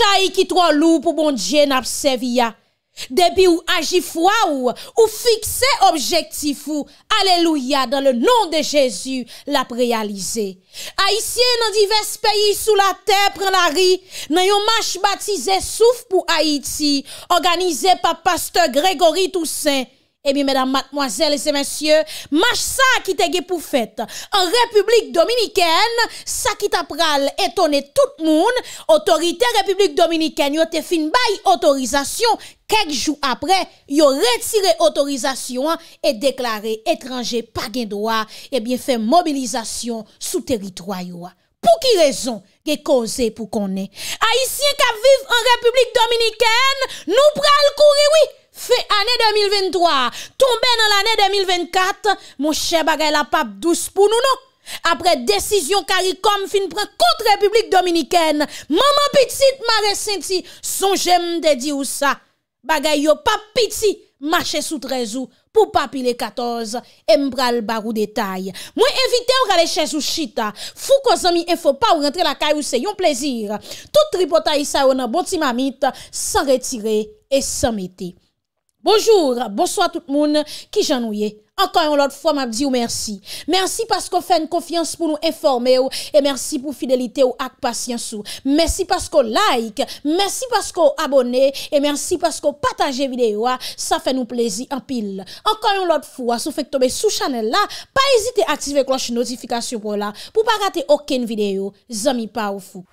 chay qui trop lourd pour bon Dieu n'a servi ya. Depuis ou agi foi ou fixer objectif ou, alléluia, dans le nom de Jésus, l'a réalisé. Haïtiens dans divers pays sous la terre prend la rue, dans yon marche baptisé Souffle pour Haïti, organisé par pasteur Grégory Toussaint. Eh bien, mesdames, mademoiselles et messieurs, marche ça qui te pour fête. En République Dominicaine, ça qui t'a pral étonné tout le monde, autorité République Dominicaine, yo te fin bay autorisation, quelques jours après, yo retiré autorisation et déclaré étranger pas gen droit, eh bien, fait mobilisation sous territoire yo. Pour qui raison? Ge cause pour qu'on est. Haïtiens qui vivent en République Dominicaine, nous pral courir, oui. Fait année 2023, tombé dans l'année 2024, mon cher bagay la pape douce pour nous, non? Après décision CARICOM fin prend contre République Dominicaine, maman petite m'a ressenti, son j'aime de dire ça. Bagay yo pas petit, marcher sous 13 ou pour pas piler 14 et m'bral barou détail. Moi invité ou aller chez ou chita, fou ko zami info pas ou rentrer la caille ou c'est un plaisir. Tout tripotaille ça on bon ti mamite sans retirer et sans mettre. Bonjour, bonsoir tout le monde qui j'ennuie. Encore une autre fois, m'a dit merci. Merci parce qu'on fait une confiance pour nous informer et merci pour fidélité ou ak patience ou. Merci parce qu'on like, merci parce qu'on abonne et merci parce qu'on partage vidéo. Ça fait nous plaisir en pile. Encore une autre fois, si vous faites tomber sous channel là, pas hésiter à activer cloche notification pour là pour pas rater aucune vidéo. Zami pa ou fou.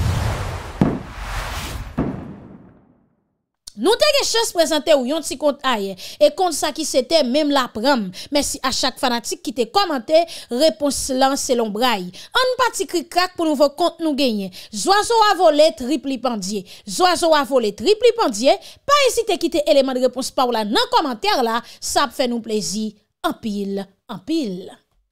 Nous t'ai chance présenter ou yon ti compte aye et compte ça qui c'était même la pram. Merci à chaque fanatique qui te commenté réponse là selon braille. En parti cri crack pour nouveau compte nous gagner. Zoazo a volé triple pendier. Zoazo a volé triple pendier. Pas hésiter quitter élément de réponse par là dans commentaire là, ça fait nous plaisir en pile en pile.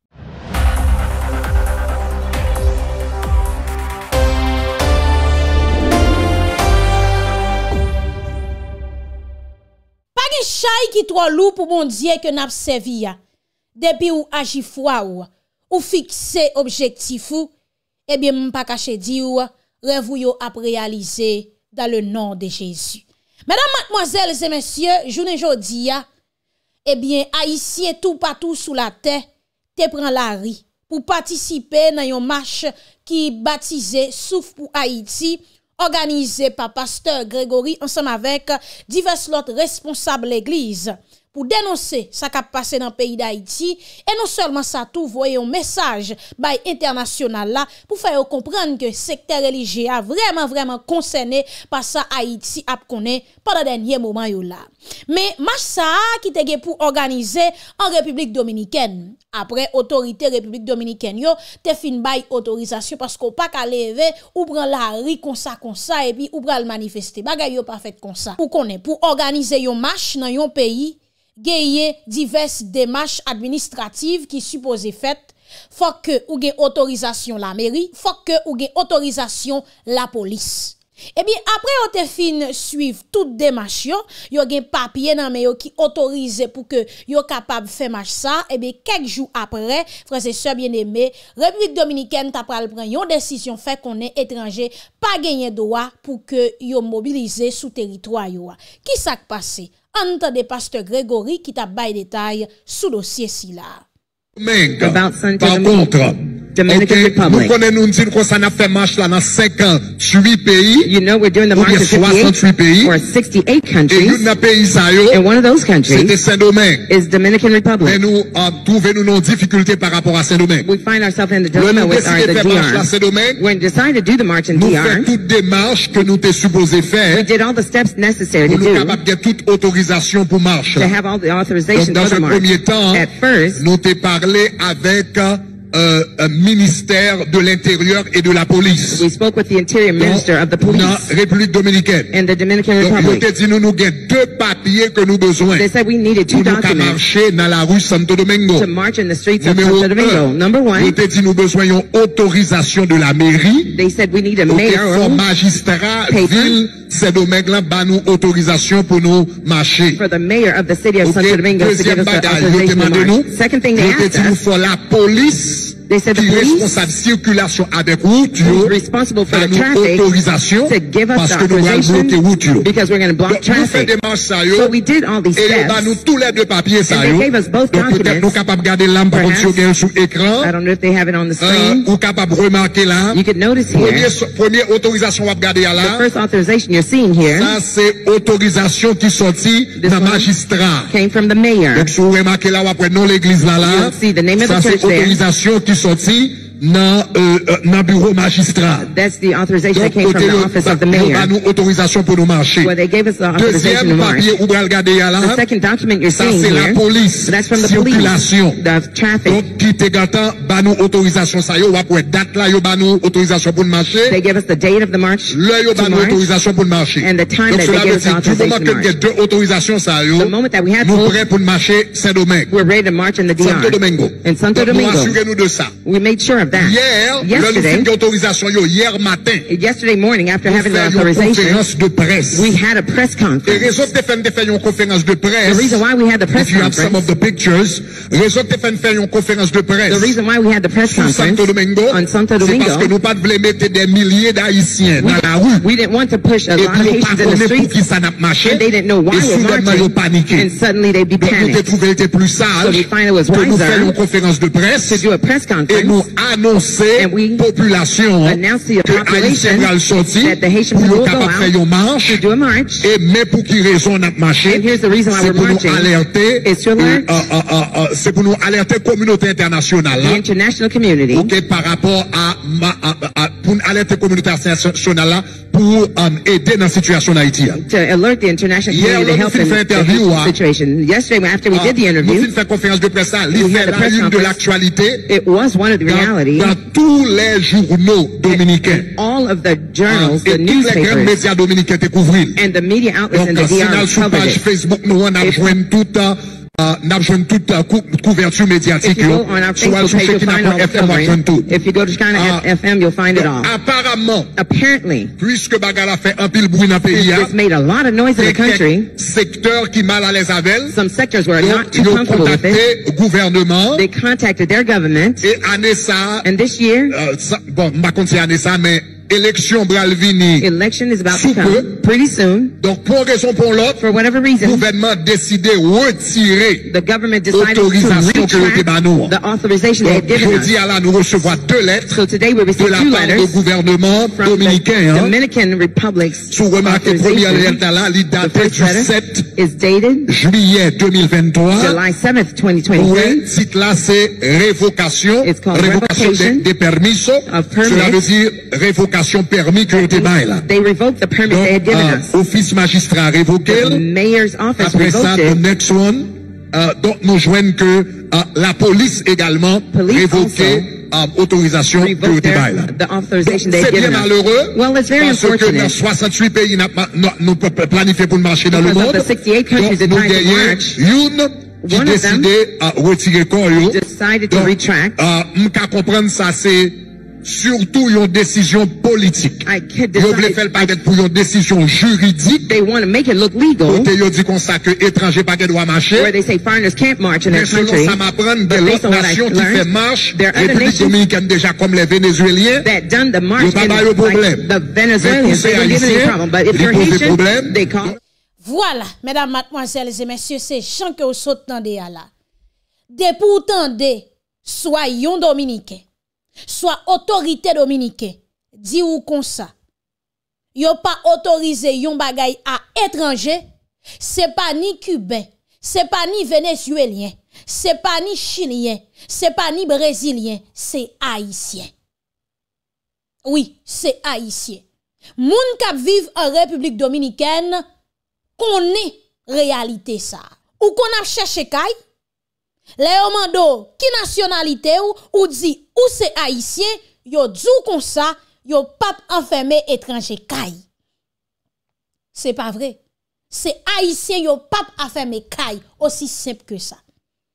Chay qui trop lourd pour mon Dieu que n'a servi ya. Depuis ou agi foi ou fixer objectif ou, eh bien m'pa caché di ou, rêve yo a réalisé dans le nom de Jésus. Mesdames, mademoiselles et messieurs, journée jodi ya, eh bien haïtien tout partout sous la terre, te prend la rue pour participer dans yon marche qui baptisé Souffle pour Haïti, organisé par pasteur Grégory ensemble avec divers autres responsables de l'église pour dénoncer ça qui a passé dans le pays d'Haïti et non seulement ça tout voyer un message by international là pour faire comprendre que le secteur religieux a vraiment concerné par ça Haïti a connaît pendant dernier moment yo là mais marche ça qui était pour organiser en République Dominicaine après autorité République Dominicaine yo te fin bay autorisation parce qu'on pas qu'à lever ou prend la rue comme ça et puis ou pral manifester bagay yo pas fait comme ça pour connaît pour organiser yon marche dans yon pays gaye diverses démarches administratives qui supposées faites faut que ou gen autorisation la mairie faut que ou gen autorisation la police. Eh bien après on te fin suivre toute démarche yo gen papier nan mais qui autorisé pour que yo capable faire marche ça et bien quelques jours après frères et sœurs bien-aimés République Dominicaine t'a pral prendre une décision fait qu'on est étranger pas gagner droit pour que yo mobiliser sous territoire yo. Qui ça passé? Entendez pasteur Grégory qui t'a bail détail sous dossier si là. Par contre, nous connaissons dire que ça n'a fait marche là dans 58 pays. You know we're doing the march in 68 pays. or 68 Et countries. une pays ça And one of those c'était countries Saint-Domingue. is Dominican Mais Republic. nous trouvons nos difficultés par rapport à Saint-Domingue. We find ourselves in the Nous dilemma avons with décidé de the faire marche là DR. Saint-Domingue. When we decided to do the march in Nous DR, faisons toutes démarches que nous étions supposés we faire did all the steps necessary to pour nous do capables de toute autorisation pour marche. to have all the Donc authorization dans for the un march. premier temps, At first, nous t'ai parlé avec un ministère de l'Intérieur et de la police. we spoke with the Interior Minister of the Dans Police la République Dominicaine. in the Dominican Donc, nous Republic. te dit, nous avons deux papiers que nous besoin They said we needed pour two nous documents marcher dans la rue Santo Domingo. to march in the streets of Numéro Santo Domingo. un, Number nous one, te dit, nous besoin d'une autorisation de la mairie. they said we need a Donc, il faut mayor magistrat, paper. ville, Saint-Domingue, bah, nous autorisation pour nous marcher. for the mayor of the city of Ok, Santo Domingo to give deuxième us the bagaille, yo authorization to demande nous, march. Second thing they yo te asked dit, nous us, faut la police They said the qui est police responsable circulation avec route is responsible for the traffic autorisation to give us parce the que nous allons bloquer authorization route. because we're going to block Donc, nous fait traffic. démarche ça yo. So we did all these Et ils steps. nous tous les deux papiers ça And they yo. gave us both Donc peut-être documents. nous capables de garder l'âme par contre Perhaps. sur écran. I don't know if they have it on the screen. Ou capable de remarquer là. You could notice here, Première autorisation à regarder the là. first authorization you're seeing here Ça c'est autorisation qui sortit This d'un one magistrat. came from the mayor. Donc si vous remarquez là après non l'église là You'll see the name of ça the c'est church there. autorisation qui sortit dans bureau magistrat. That's the authorization that Donc came from the office of the ils mayor. ont nous autorisation pour nous marcher. Where they gave us the authorization to Deuxième march. papier où vous regardez là. The second document you're Ça seeing c'est la here, police. that's from the Circulation. police, the traffic. Donc qui te gâtant ba nous autorisation ça yo après date là yo ba nous autorisation pour marcher. They gave us the date of the march Là yo ba to nous march. autorisation pour marcher. And the time Donc that cela they veut gave us dire du moment authorization que to il y a march. deux autorisations ça yo The moment that we had nous both, prêts pour marcher Saint-Domingue. we're ready to march in the Santo DR. Domingo. In Santo Donc, nous Domingo. assurez-nous de ça. We made sure of that. Hier, le Yesterday, nous autorisation yo hier matin. yesterday morning, after Nous having the faisons une authorization, conférence de presse. we had a press Et conference. raison que tu fais une conférence de The presse. reason why we had the press If you have some of conference, the pictures, raison que tu fais une conférence de presse. the reason why we had the press Sur conference Santo Domingo, on Santo c'est parce que Domingo, nous pas voulons mettre des milliers d'Haïtiens dans la rue. we didn't want to push a Et lot of puis, Haitians in the pour streets, qui ça n'a marché. and they didn't know why Et we're soudainement, ils ont marching, paniqué. and suddenly they'd be Donc, nous avons panicked. trouvé était plus So sage we find it was que nous faire une wiser conférence de presse to do a press et nous conference annoncer And we population announce to the que Haïtiens population vont sortir that the Haitian pour people nous will go capables de faire une out marche. to do a march. Et mais pour qui raison on a marché? And here's the reason why C'est we're pour nous marching. alerter. It's to alert C'est pour nous alerter communauté internationale. the international community Ok, par rapport pour alerter communauté internationale là, pour aider dans la situation d'Haïti. to alert the international Hier, community to nous help fin in fait the interview, situation. Yesterday, after we did the Nous interview, fin fait conférence de presse là, il We fait had a la press une de conference. l'actualité it was one of the reality. dans tous les journaux dominicains. All of the journals, Et the tous les grands newspapers, médias dominicains te couvrent. and the media outlets in Donc, the DR signal sur covered page it. Facebook, nous, on a If- joint toute couverture médiatique. If you go on our Facebook page, you'll find all the covering. If you go to China FM, you'll find it all. Apparemment, Apparently, puisque Bagala fait un pile bruit dans le pays, this made a lot of noise in the country. secteur qui mal à l'aise avec elle, Some sectors were not donc, too ils ont comfortable with it. contacté le gouvernement, They contacted their government, et année ça, and this year, bon, je ne sais pas si année ça, mais élection Bralvini. election is about to Sous peu. come pretty soon. Donc, pour une raison ou pour l'autre, For whatever le reason, gouvernement a décidé de retirer the government decided to autorisation que le débat nous. retract the authorization they Donc, had given jeudi us. à là, nous recevons deux lettres So today we de received la two part du letters gouvernement from dominicain. the Hein. Dominican Republic's Sous remarquez, première authorization. lettre là, il The date first du letter 7 is dated juillet 2023. July 7th, Oui, 2023. titre là, c'est révocation, It's called révocation revocation des permis. of permits. Cela veut dire révocation permis que été bail là. They revoked the permit they had Donc, given us. office magistrat révoqué. The mayor's office Après ça, revoked the it. next one, donc nous joignons que la police également Police révoqué autorisation que Revoked été bail là. the authorization they C'est had bien given us. malheureux Well, it's very parce que dans unfortunate. 68 pays, nous planifions pour marcher dans le Because monde. of the 68 countries that Donc, nous tried to gagnons march, une qui one of them décidait à retirer corps. decided to Donc, retract. m'ka comprendre ça, c'est surtout une décision politique. I could Ils voulaient decide. faire peut-être pour une décision juridique. They want to make it look legal, Côté, ils dit comme ça que étranger pas doit marcher. where they say foreigners can't march in Mais their selon country. ça m'apprend de But l'autre based on what I nation qui learned, fait marche, there are other République nations dominicaine déjà comme les Vénézuéliens, that done the march Yo pas in ba yo problème. like the Venezuelans. Mais pour They don't give any ces problem. But if Haïtiens, you're ils posent Haitian, problème. they call. Voilà, mesdames, mademoiselles et messieurs, c'est Jean que vous sautez là. De pourtant, soit yon dominicain, soit autorité dominicaine, dit ou comme ça, yon pas autorisé yon bagay à étranger, c'est pas ni cubain, c'est pas ni vénézuélien, c'est pas ni chilien, c'est pas ni brésilien, c'est haïtien. Oui, c'est haïtien. Moun kap vive en République dominicaine, connaît réalité ça. Ou qu'on a cherché kay, les mando qui nationalité ou dit ou c'est haïtien, yo dou comme ça, yo pas enfermé étranger kay. C'est pas vrai. C'est haïtien yo pas enfermé kay, aussi simple que ça.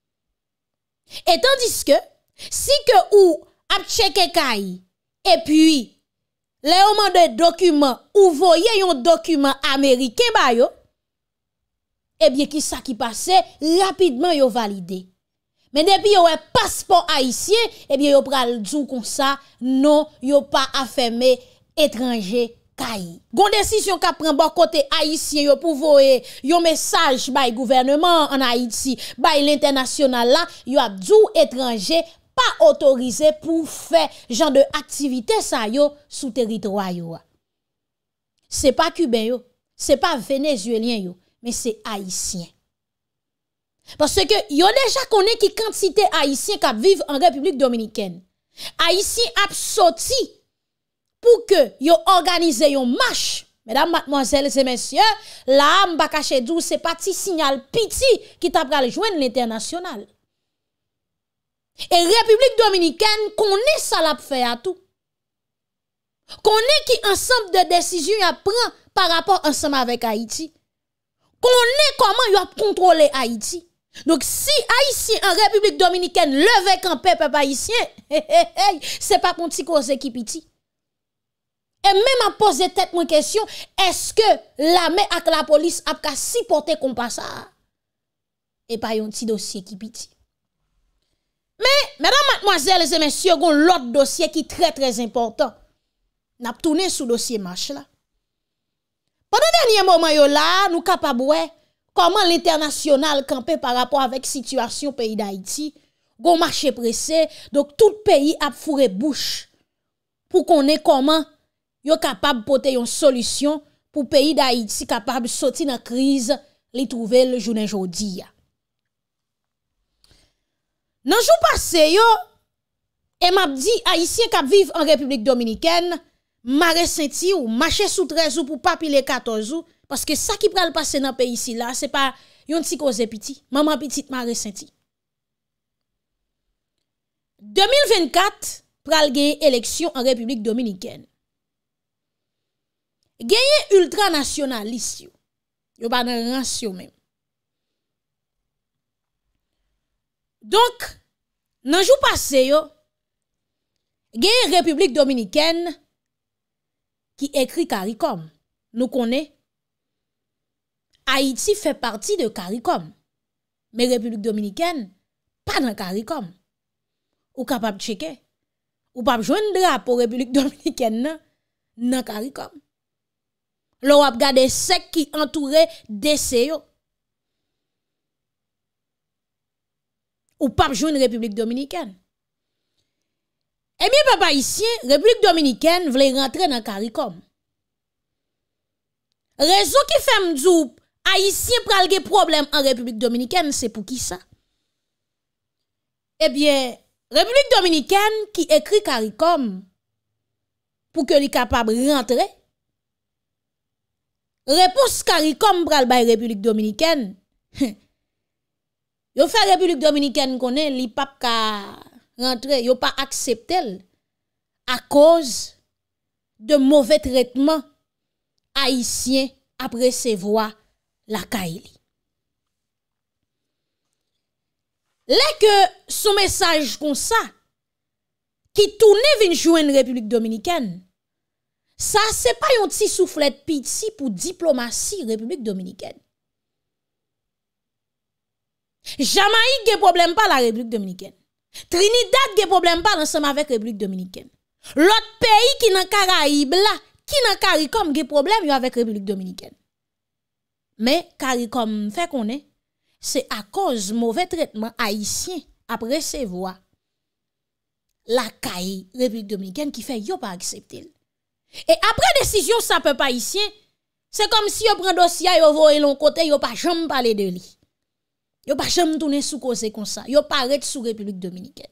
Et tandis que si que ou ap checké kay et puis les mando document ou voyez un document américain ba yo, eh bien, qui ça qui passe, rapidement yo validé. Mais depuis yon passeport haïtien, eh bien yon pral djou comme ça, non, yon pas affermé étranger kay. Gon décision qu'a prend bon côté haïtien yo pour voyer yon message bay gouvernement en Haïti, bay l'international là, yo a djou étranger pas autorisé pour faire genre de activité ça yo sous territoire yo. C'est pas cubain yo, c'est pas vénézuélien yo, mais c'est haïtien. Parce que yo déjà connaît qui quantité haïtien qui vivent en République dominicaine. Haïtien a sorti pour que yo organise yon marche. Mesdames, mademoiselles et messieurs, là m'pa caché dou c'est pas ti signal petit qui t'a pral joindre l'international. Et République dominicaine connaît ça l'a fait à tout. Connaît qui ensemble de décisions y a prend par rapport ensemble avec Haïti. Connaît comment y a contrôler Haïti. Donc si Haïtien en République dominicaine leve campé peuple haïtien, c'est pas pour petit cause qui petit. Et même à poser tête mon question, est-ce que l'armée avec la police a qu'à supporter comme pas ça? Et pas un petit dossier qui petit. Mais mesdames, mademoiselles et messieurs, gon l'autre dossier qui très très important. N'a tourné sous dossier marche là. Pendant dernier moment yo là, nous capable comment l'international campé par rapport avec situation pays d'Haïti, gon marché pressé, donc tout pays a fourré bouche pour qu'on ait comment yo capable porter une solution pour pays d'Haïti capable sortir dans crise, li trouver le journée jodi. Nan jou passé yo, et m'a dit haïtien qui vivent en République dominicaine, m'a ressenti ou marcher sous 13 ou pour pas pile 14 ou parce que ça qui pral passer dans pays ici là, c'est pas yon ti cause petit. Maman petite m'a ressenti. 2024 pral gagner élection en République dominicaine. Gagner ultranationaliste yo ba nan rancio même. Donc nan jou passé yo gagner République dominicaine qui écrit CARICOM. Nous connaissons Haïti fait partie de CARICOM. Mais République dominicaine pas dans CARICOM. Ou capable de checker. Ou pas joindre drapeau République dominicaine dans CARICOM. L'on a regardé sec qui entourait DC yo. Ou pas joindre République dominicaine. Eh bien, papa ici, République dominicaine voulait rentrer dans CARICOM. Raison qui fait m'dou haïtien pral gen problème en République dominicaine, c'est pour qui ça? Eh bien, République dominicaine qui écrit CARICOM pour que li capable rentrer. Réponse CARICOM pral bay République dominicaine. Yo fait République dominicaine connaît li pas ka rentrer, yo pas accepté à cause de mauvais traitement haïtien après ses voix la Kaili. Là que son message comme ça qui tourne vinn joindre République dominicaine, ça c'est pas un petit soufflet petit pour diplomatie République dominicaine. Jamaïque gen problème pas la République dominicaine. Trinidad gen problème pas ensemble avec République dominicaine. L'autre pays qui dans Caraïbes là, qui dans CARICOM gen problème avec République dominicaine. Mais CARICOM fait qu'on est, c'est à cause mauvais traitement haïtien après ses voix. La CAI République dominicaine qui fait yo pas accepter. Et après décision ça peut pas haïtien, c'est comme si yo prend dossier yo voye l'on côté yo pas jamais parler de lui. Yo pas jamais tourner sous cause comme ça. Yo paraît sous République dominicaine.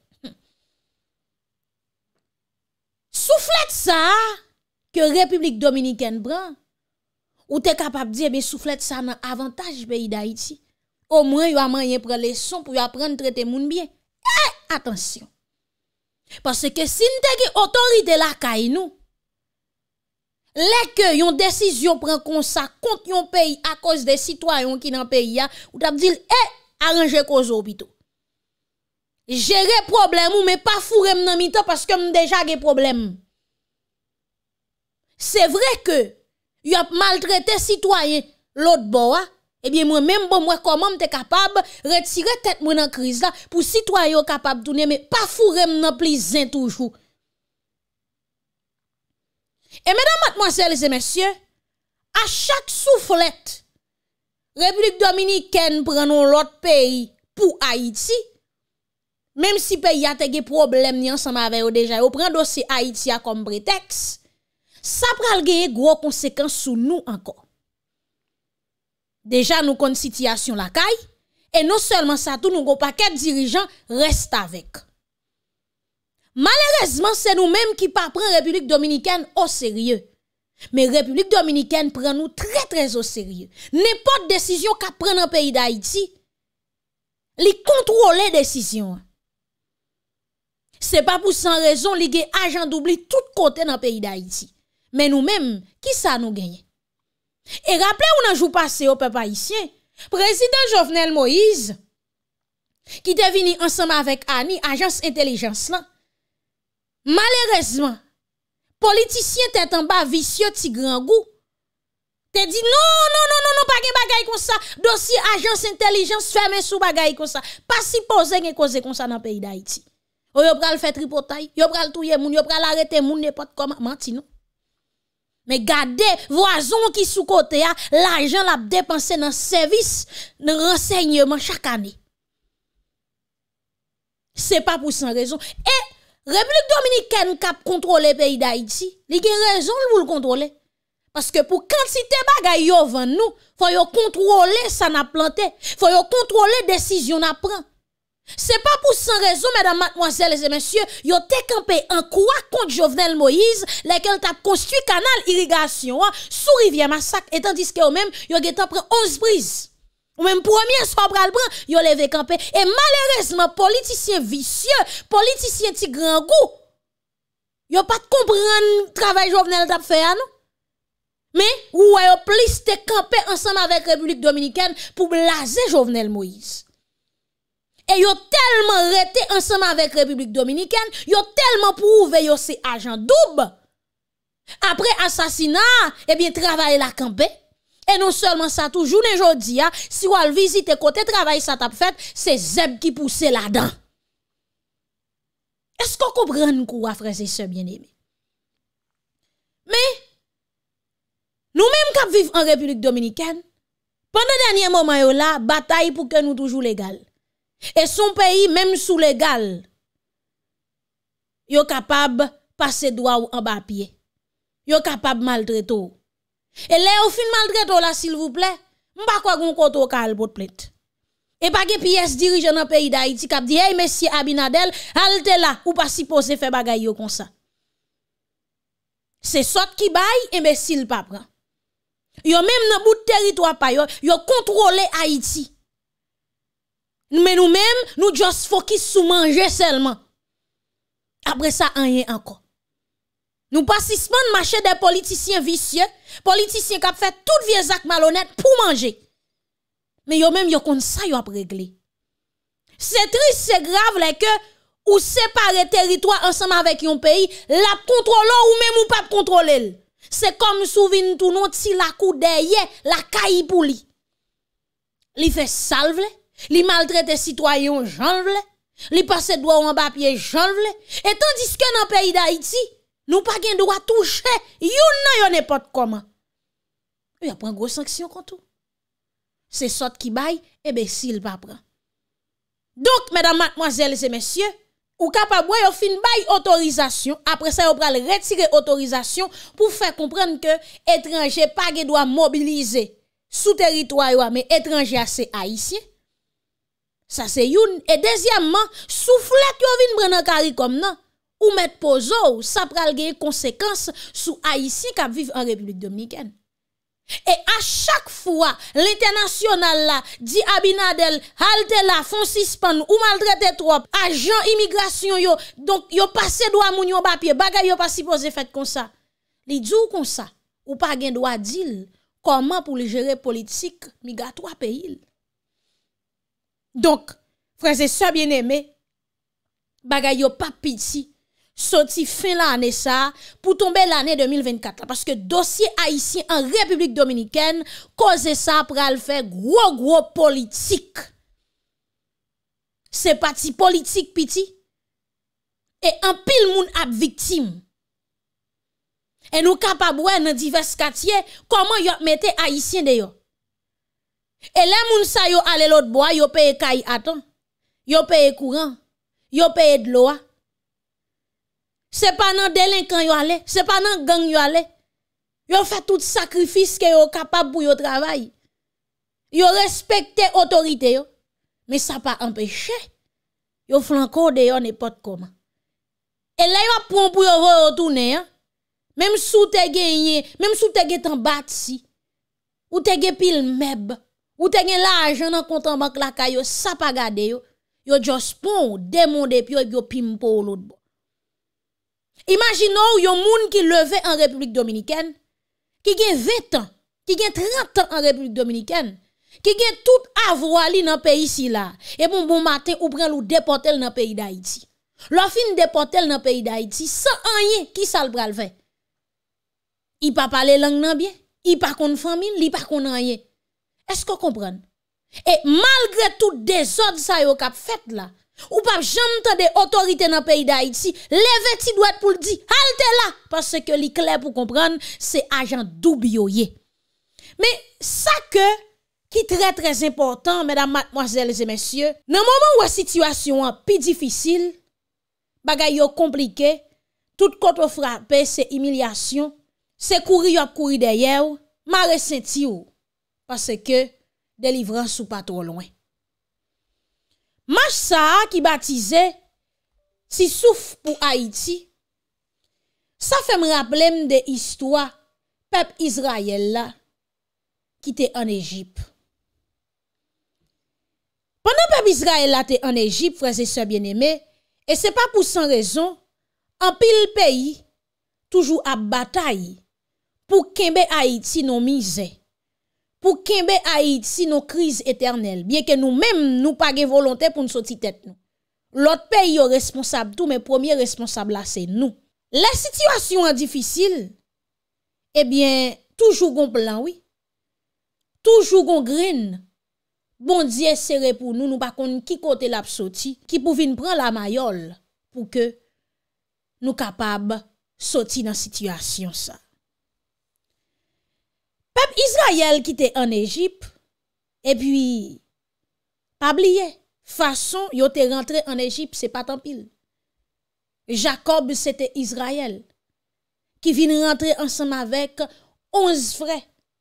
Soufflet ça que République dominicaine prend ou t'es capable de dire ben soufflet ça nan avantage pays d'Haïti. Au moins yo a moyen prendre leçon pour apprendre traiter moun bien. Attention. Parce que si nous avons autorité la kay nous, les que yon décision prend comme ça contre yon pays à cause des citoyens qui dans pays ya, ou t'a dit arranger cause hôpitaux. Gérer problème ou mais pas fourrer nan mi temps parce que m déjà gen problème. C'est vrai que y a maltraité citoyen l'autre bois Eh bien, moi-même, bon, moi, comment m'te capable retirer tête moi dans crise là, pour citoyen capable tourner, mais pas fourrer m'nan plizin toujours. Et mesdames, mademoiselles et messieurs, à chaque soufflette, République Dominicaine prend l'autre pays pour Haïti, même si pays a des problèmes ni ensemble avec eux déjà, on prend dossier Haïti comme prétexte, ça pral gagner gros conséquences sur nous encore. Déjà nous connaissons situation la caille et non seulement ça tout nous gon paquet dirigeants reste avec. Malheureusement, c'est nous-mêmes qui pas prend République Dominicaine au sérieux. Mais République Dominicaine prend nous très très au sérieux. N'importe décision qu'a prend dans le pays d'Haïti, li contrôler décision. C'est pas pour sans raison li gen agent d'oubli tout côté dans le pays d'Haïti. Mais nous-mêmes, qui ça nous gagne? Et rappelez-vous dans jour passé au peuple haïtien, président Jovenel Moïse qui est venu ensemble avec Annie, agence intelligence là. Malheureusement, politicien tête en bas vicieux ti grand goût. Te dit non, pas gen bagay comme ça. Dossier agence intelligence fermé sous bagay comme ça. Pas si poser gen cause comme ça dans le pays d'Haïti. Yo pral faire tripotaille, yo pral touyer moun, yo pral arrêter moun n'importe comment menti non. Mais gardez voisin qui sous côté a l'argent l'a dépensé dans service de renseignement chaque année. C'est pas pour sans raison. Et République Dominicaine qui contrôle le pays d'Haïti, il y a raison pour le contrôler. Parce que pour quantité bagay yo vend nous, faut yo contrôler ça n'a planté, faut yo contrôler décision n'a prend. C'est pas pour sans raison, mesdames, mademoiselles et messieurs, yo te campé en quoi contre Jovenel Moïse, lesquels t'a construit canal irrigation sous rivière Massacre, et tandis que eux même yo getan prend 11 prises. Ou même premier soir pral prend, yo levé campé. Et malheureusement, politiciens vicieux, politiciens ti grand goût, yo pas comprendre travail Jovenel t'a fait non? Mais ou yo plus te campé ensemble avec République Dominicaine pour blaser Jovenel Moïse. Et yo tellement resté ensemble avec République Dominicaine, yo tellement prouvé yo c'est agent double. Après assassinat, eh bien travail la campé. Et non seulement ça toujours les jodi a, si ou al visiter côté travail ça t'a fait, c'est zeb qui pousse là-dedans. Est-ce qu'on comprend quoi frères et sœurs bien-aimés? Mais nous-mêmes qui vivons en République Dominicaine, pendant dernier moment yo là, bataille pour que nous toujours légal. Et son pays, même sous légal, yo capable passer droit ou en bas pied. Yo capable maltraiter. Et là, au fin maltraiter là, s'il vous plaît, m'pa quoi gon koto kal pour plainte. Et pas que pièce dirigeant dans le pays d'Haïti qui dit, hey, monsieur Abinadel, halte là, ou pas supposé faire bagay yo comme ça. C'est sot qui baille, et imbécile pas prend. Yo même dans bout de territoire pa yo contrôle Haïti. Mais nous-mêmes, nous just focus sur manger seulement. Après ça, rien encore. Nous pas suspendre marché des politiciens vicieux, politiciens qui ont fait tout vieux actes malhonnêtes pour manger. Mais yo même yo kon ça yo a réglé. C'est triste, c'est grave là que ou séparer territoire ensemble avec un pays, la contrôler ou même ou pas contrôler. C'est comme souvin tout non ti la kou derrière la caille pour li. Li fait salve. Li maltraite citoyen janvle, li passe droit en bas pied janvle, et tandis que dans le pays d'Haïti, nous pas gen droit toucher, yon n'importe comment. Il y a pas une grosse sanction contre tout. C'est sort qui baille, et ben s'il pas prend. Donc, mesdames, mademoiselles et messieurs, ou capable yo fin bail autorisation, après ça, vous pral retirer autorisation pour faire comprendre que étranger pas gen droit mobiliser sous territoire, mais étranger c'est haïtien. Ça c'est une. Et deuxièmement, soufflet yo vin prendre carré comme non, ou mettre pozo, ça pral gagner conséquences sous haïtien qui vivent en République Dominicaine. Et à chaque fois, l'international là, dit Abinadel, halte là, font suspendre ou maltraiter trop, agent immigration yo, donc yo passe droit moun yo papier, bagay yo pas supposé fait comme ça. Li dit comme ça, ou pas gen droit dire comment pour le gérer politique migratoire pays. Donc, frères et sœurs bien-aimés, bagay yo pas piti sorti fin l'année ça pour tomber l'année 2024 parce que dossier haïtien en République dominicaine cause ça pral faire gros politique. C'est parti politique petit et en pile moun ap victime. Et nous capable dans divers quartiers comment yo mette haïtien de yo. Et là moun sa yo ale l'autre bois yo paye kay attend. Yo paye courant, yo paye de l'eau. C'est pas nan délinquant yo ale, c'est pas nan gang yo ale. Yo fait tout sacrifice que yo capable pour yo travail. Yo respecte autorité yo, mais ça pas empêché. Yo flanco de yo n'importe comment. Et là yo prend pour yo retourner hein. Même sous te gagné, même sous te get en bâti. Ou te gen pile meb, ou te gen l'argent dans compte en banque la kayo, ça pas gade yo. Yo just pon démonde puis yo pimpo l'autre bon. Imaginons yon moun qui levé en République dominicaine, qui gen 20 ans, qui gen 30 ans en République dominicaine, qui gen tout avoir li dans pays ici là. Et bon matin ou prend ou déporter dans pays d'Haïti. L'on fin déporter dans pays d'Haïti sans rien qui ça le pral faire. Il pas parler langue nan bien, il pas konn famille, il pas konn rien. Est-ce qu'on comprend? Et malgré tout désordre ça yo k'ap fait là, ou pas jamais tande autorité dans pays d'Haïti, lever ti doit pour le dire, halte là parce que li clair pour comprendre, c'est agent doubioye. Mais ça que qui très important mesdames, mademoiselles et messieurs, dans moment où la situation est plus difficile, bagay yo compliqué, tout côté frappé c'est humiliation. C'est courir derrière ou, mare senti ou, parce que délivrance ou pas trop loin. Marche ça qui baptisé si souffle pour Haïti, ça fait me rappeler de histoire peuple Israël là qui était en Égypte. Pendant peuple Israël là était en Égypte, frères et sœurs bien-aimés, et c'est pas pour sans raison, en pile pays toujours à bataille pour kembe Haïti non misère, pour kembe Haïti non crise éternelle, bien que nous-mêmes nous pas de volonté pour nous sortir tête nous. L'autre pays est responsable tout, mais premier responsable là c'est nous. La situation est difficile, eh bien toujours gon plan oui. Toujours gon green. Bon Dieu serré pour nous, nous pas connait qui côté l'a sorti, qui pour venir prendre la mayole pour que nous capable sortir dans situation ça. Peuple Israël qui était en Égypte et puis pas oublier façon yo te rentré en Égypte c'est pas tant pile. Jacob c'était Israël qui vient rentrer ensemble avec 11 frères.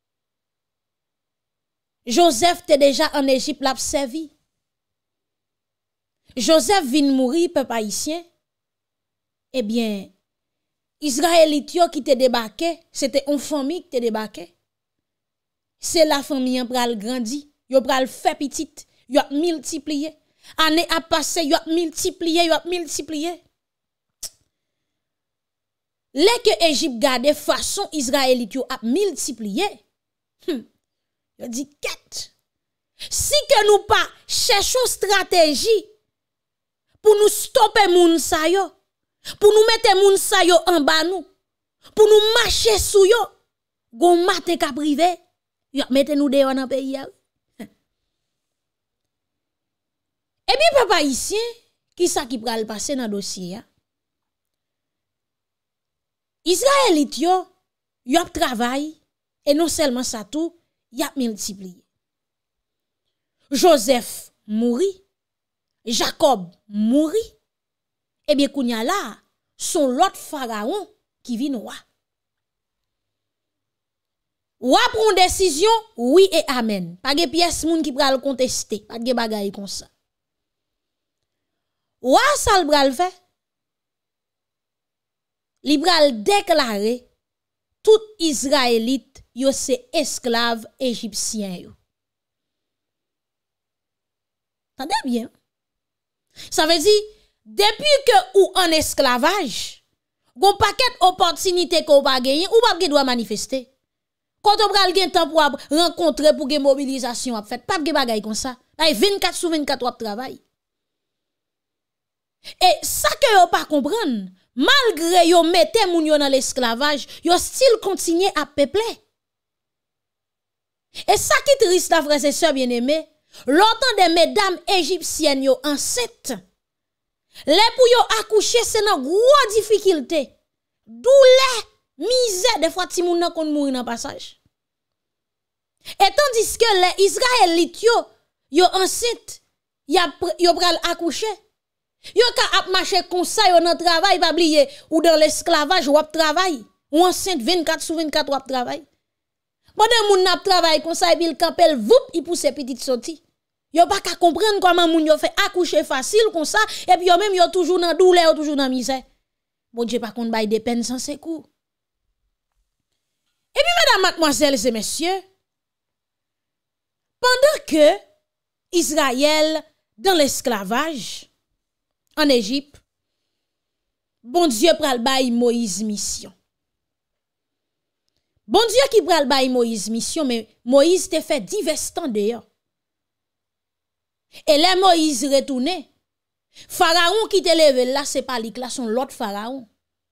Joseph était déjà en Égypte l'a servi. Joseph vient mourir peuple haïtien. Eh bien Israélite qui te débarqué, c'était une famille qui te débarqué. C'est la famille qui pral grandi, yo pral fait petite, yo multiplié. Année a passé, yo multiplié. Les que Égypte garde façon Israélite yo a multiplié. Yo dit 4. Si que nous pas cherchons stratégie pour nous stopper moun sa yo, pour nous mettre moun sa yo en bas nous, pour nous marcher sous yo, gon matin ka privé, yo mette nous dehors dans pays ya. Et bien papa ici, qui ça qui pral passer dans dossier ya? Israélite yo ap travail et non seulement ça tout, y a multiplié. Joseph mouri, Jacob mouri, et bien kounya la, son l'autre pharaon qui vient roi. Roi prend décision, oui et amen. Pas de pièce moun qui pral contester, pas de bagay comme ça. Roi ça le pral fait. Li pral déclarer tout Israélite yo c'est esclave égyptien yo. Tendez bien. Ça veut dire depuis que ou en esclavage, gon paquet opportunité qu'on pas gagner ou pas doit manifester. Quand on pral gen temps pour rencontrer pour gen mobilisation a fait pas de bagay comme ça. 24 sur 24 ou travail. Et ça que yo pas comprendre, malgré yo mette moun yo dans l'esclavage, yo still continue à peupler. Et ça qui triste la frère et sœurs bien-aimés, l'autant des mesdames égyptiennes yo enceintes, les pour yo accoucher c'est dans gros difficulté, douleur, misère, des fois ti moun nan kon mourir dans passage. Et tandis que les Israélites yo enceinte, yo pral accoucher. Yo ka ap marcher comme ça yo nan travail pas oublier ou dans l'esclavage ou ap travail ou enceinte 24/24 ou ap travail. Pendant moun nap travail comme ça et puis il campel voup il pousse petite sortie. Yo pas ka comprendre comment moun yo fait accoucher facile comme ça et puis yo même yo toujours dans douleur, toujours dans misère. Bon Dieu par contre bail des peines sans secours. Et puis mesdames, mademoiselles et messieurs, pendant que Israël dans l'esclavage en Égypte, bon Dieu pral bay Moïse mission. Bon Dieu qui pral bay Moïse mission, mais Moïse te fait divers temps dehors. Et là Moïse retourné, Pharaon qui te levé là, c'est pas lui là, son l'autre Pharaon.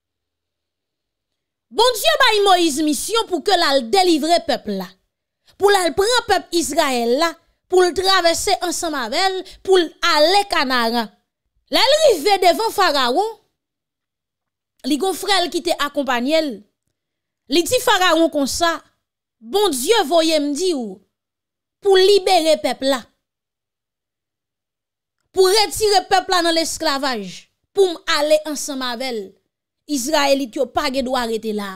Bon Dieu bay Moïse mission pour que la délivre peuple là. Pour la prendre peuple Israël là, pour le traverser ensemble avec elle, pour aller Canaan. Là, elle arrive devant Pharaon, li gon frère qui te accompagne, li dit Pharaon comme ça, bon Dieu voye me dire pour libérer peuple là, pour retirer peuple là dans l'esclavage, pour aller ensemble avec elle. Israélite yo pas doit arrêter là.